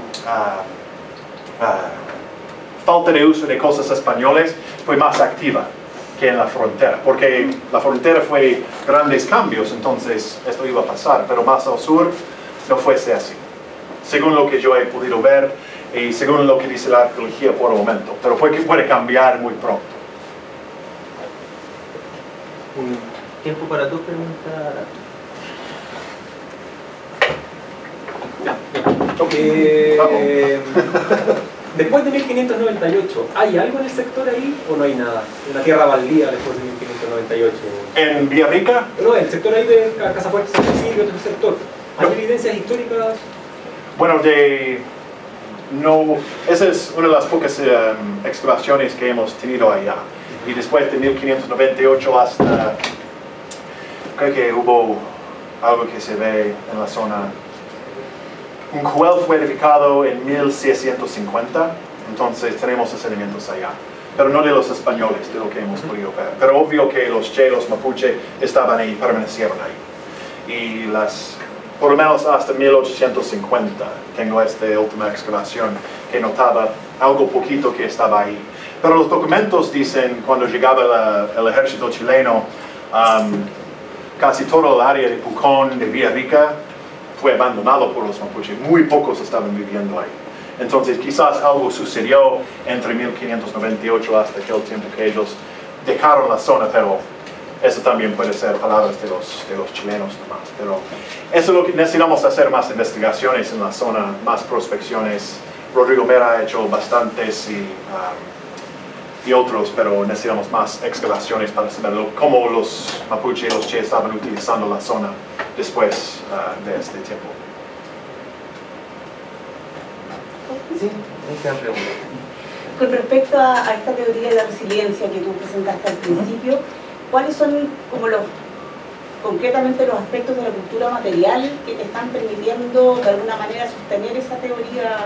falta de uso de cosas españoles fue más activa que en la frontera, porque la frontera fue grandes cambios, entonces esto iba a pasar, pero más al sur no fuese así, según lo que yo he podido ver y según lo que dice la arqueología por el momento, pero puede cambiar muy pronto. Tiempo para tu pregunta. Después de 1598, ¿hay algo en el sector ahí o no hay nada? En la tierra baldía después de 1598. ¿En Villarrica? No, el sector ahí de Casafuerte, San Cecilio, otro sector. ¿Hay evidencias históricas? Bueno, de no, esa es una de las pocas excavaciones que hemos tenido allá. Y después de 1598 hasta, creo que hubo algo que se ve en la zona. Un cuel fue edificado en 1650, entonces tenemos sedimentos allá. Pero no de los españoles, de lo que hemos podido ver. Pero obvio que los Che, los Mapuche, estaban ahí, permanecieron ahí. Y por lo menos hasta 1850, tengo esta última excavación que notaba algo poquito que estaba ahí. Pero los documentos dicen, cuando llegaba el ejército chileno, casi todo el área de Pucón, de Villarrica, fue abandonado por los Mapuche. Muy pocos estaban viviendo ahí. Entonces quizás algo sucedió entre 1598 hasta aquel tiempo que ellos dejaron la zona, pero eso también puede ser palabras de los chilenos nomás. Pero eso es lo que necesitamos hacer, más investigaciones en la zona, más prospecciones. Rodrigo Mera ha hecho bastantes y otros, pero necesitamos más excavaciones para saber cómo los Mapuche y los Che estaban utilizando la zona después de este tiempo. Sí, esa pregunta. Con respecto a esta teoría de la resiliencia que tú presentaste al principio, ¿cuáles son concretamente los aspectos de la cultura material que te están permitiendo de alguna manera sostener esa teoría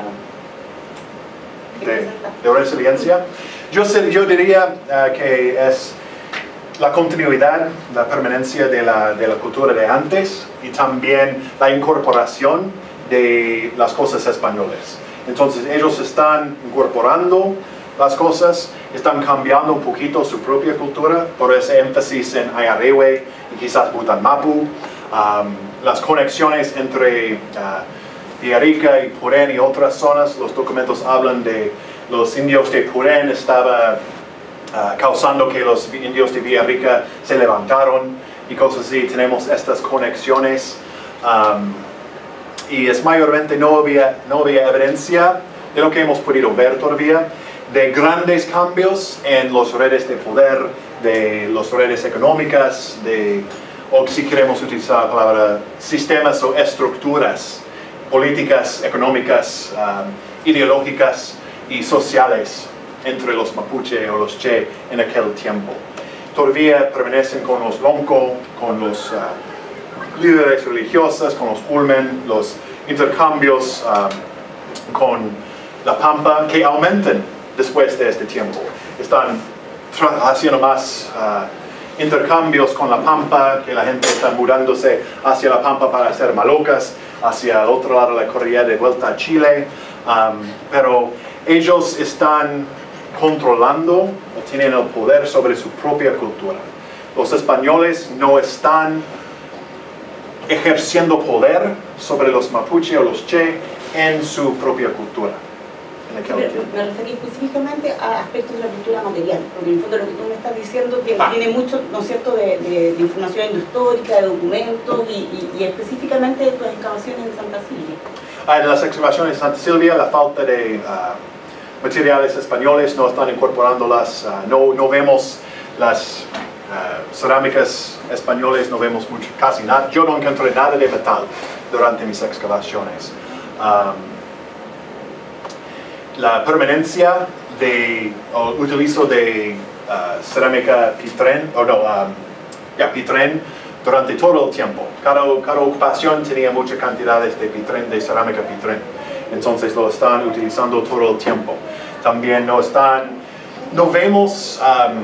de resiliencia? Yo diría que es la continuidad, la permanencia de la cultura de antes y también la incorporación de las cosas españolas. Entonces ellos están incorporando las cosas, están cambiando un poquito su propia cultura, por ese énfasis en Ayarewe y quizás Butanmapu, las conexiones entre Villarrica y Purén y otras zonas. Los documentos hablan de los indios de Purén estaba causando que los indios de Villarrica se levantaron y cosas así. Tenemos estas conexiones. Y es mayormente no había evidencia de lo que hemos podido ver todavía, de grandes cambios en las redes de poder, de las redes económicas, o si queremos utilizar la palabra sistemas o estructuras políticas, económicas, ideológicas y sociales entre los Mapuche o los Che en aquel tiempo. Todavía permanecen con los Lonco, con los líderes religiosos, con los Ulmen, los intercambios con la Pampa que aumentan después de este tiempo. Están haciendo más intercambios con la Pampa, que la gente está mudándose hacia la Pampa para hacer malocas, hacia el otro lado de la cordillera de vuelta a Chile, pero ellos están controlando o tienen el poder sobre su propia cultura. Los españoles no están ejerciendo poder sobre los Mapuche o los Che en su propia cultura. Me referí específicamente a aspectos de la cultura material, porque en el fondo lo que tú me estás diciendo tiene mucho, ¿no es cierto?, de información histórica, de documentos y específicamente de tus excavaciones en Santa Silvia. En las excavaciones de Santa Silvia, la falta de materiales españoles no están incorporándolas, no vemos las cerámicas españoles, no vemos mucho, casi nada. Yo no encontré nada de metal durante mis excavaciones. La permanencia o utilizo de cerámica Pitrén, Pitrén durante todo el tiempo. Cada ocupación tenía muchas cantidades de Pitrén, de cerámica Pitrén. Entonces lo están utilizando todo el tiempo. También no vemos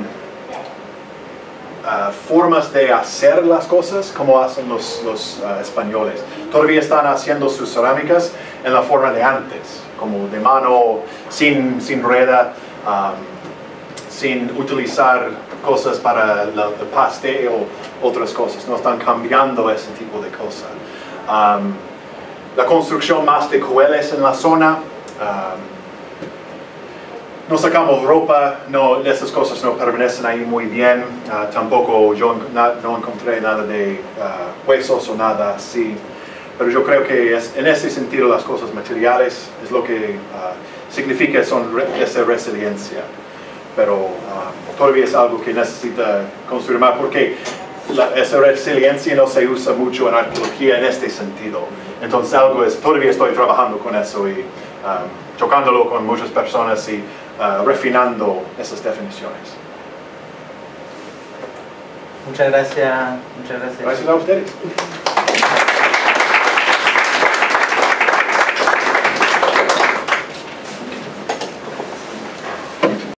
formas de hacer las cosas como hacen los españoles. Todavía están haciendo sus cerámicas en la forma de antes, como de mano, sin rueda, sin utilizar cosas para el paste o otras cosas. No están cambiando ese tipo de cosas. La construcción más de cueles en la zona. No sacamos ropa, esas cosas no permanecen ahí muy bien. Tampoco yo no encontré nada de huesos o nada así. Pero yo creo que en ese sentido las cosas materiales es lo que significa esa resiliencia. Pero todavía es algo que necesita confirmar porque esa resiliencia no se usa mucho en arqueología en este sentido. Entonces todavía estoy trabajando con eso y tocándolo con muchas personas y refinando esas definiciones. Muchas gracias. Muchas gracias. Gracias a ustedes.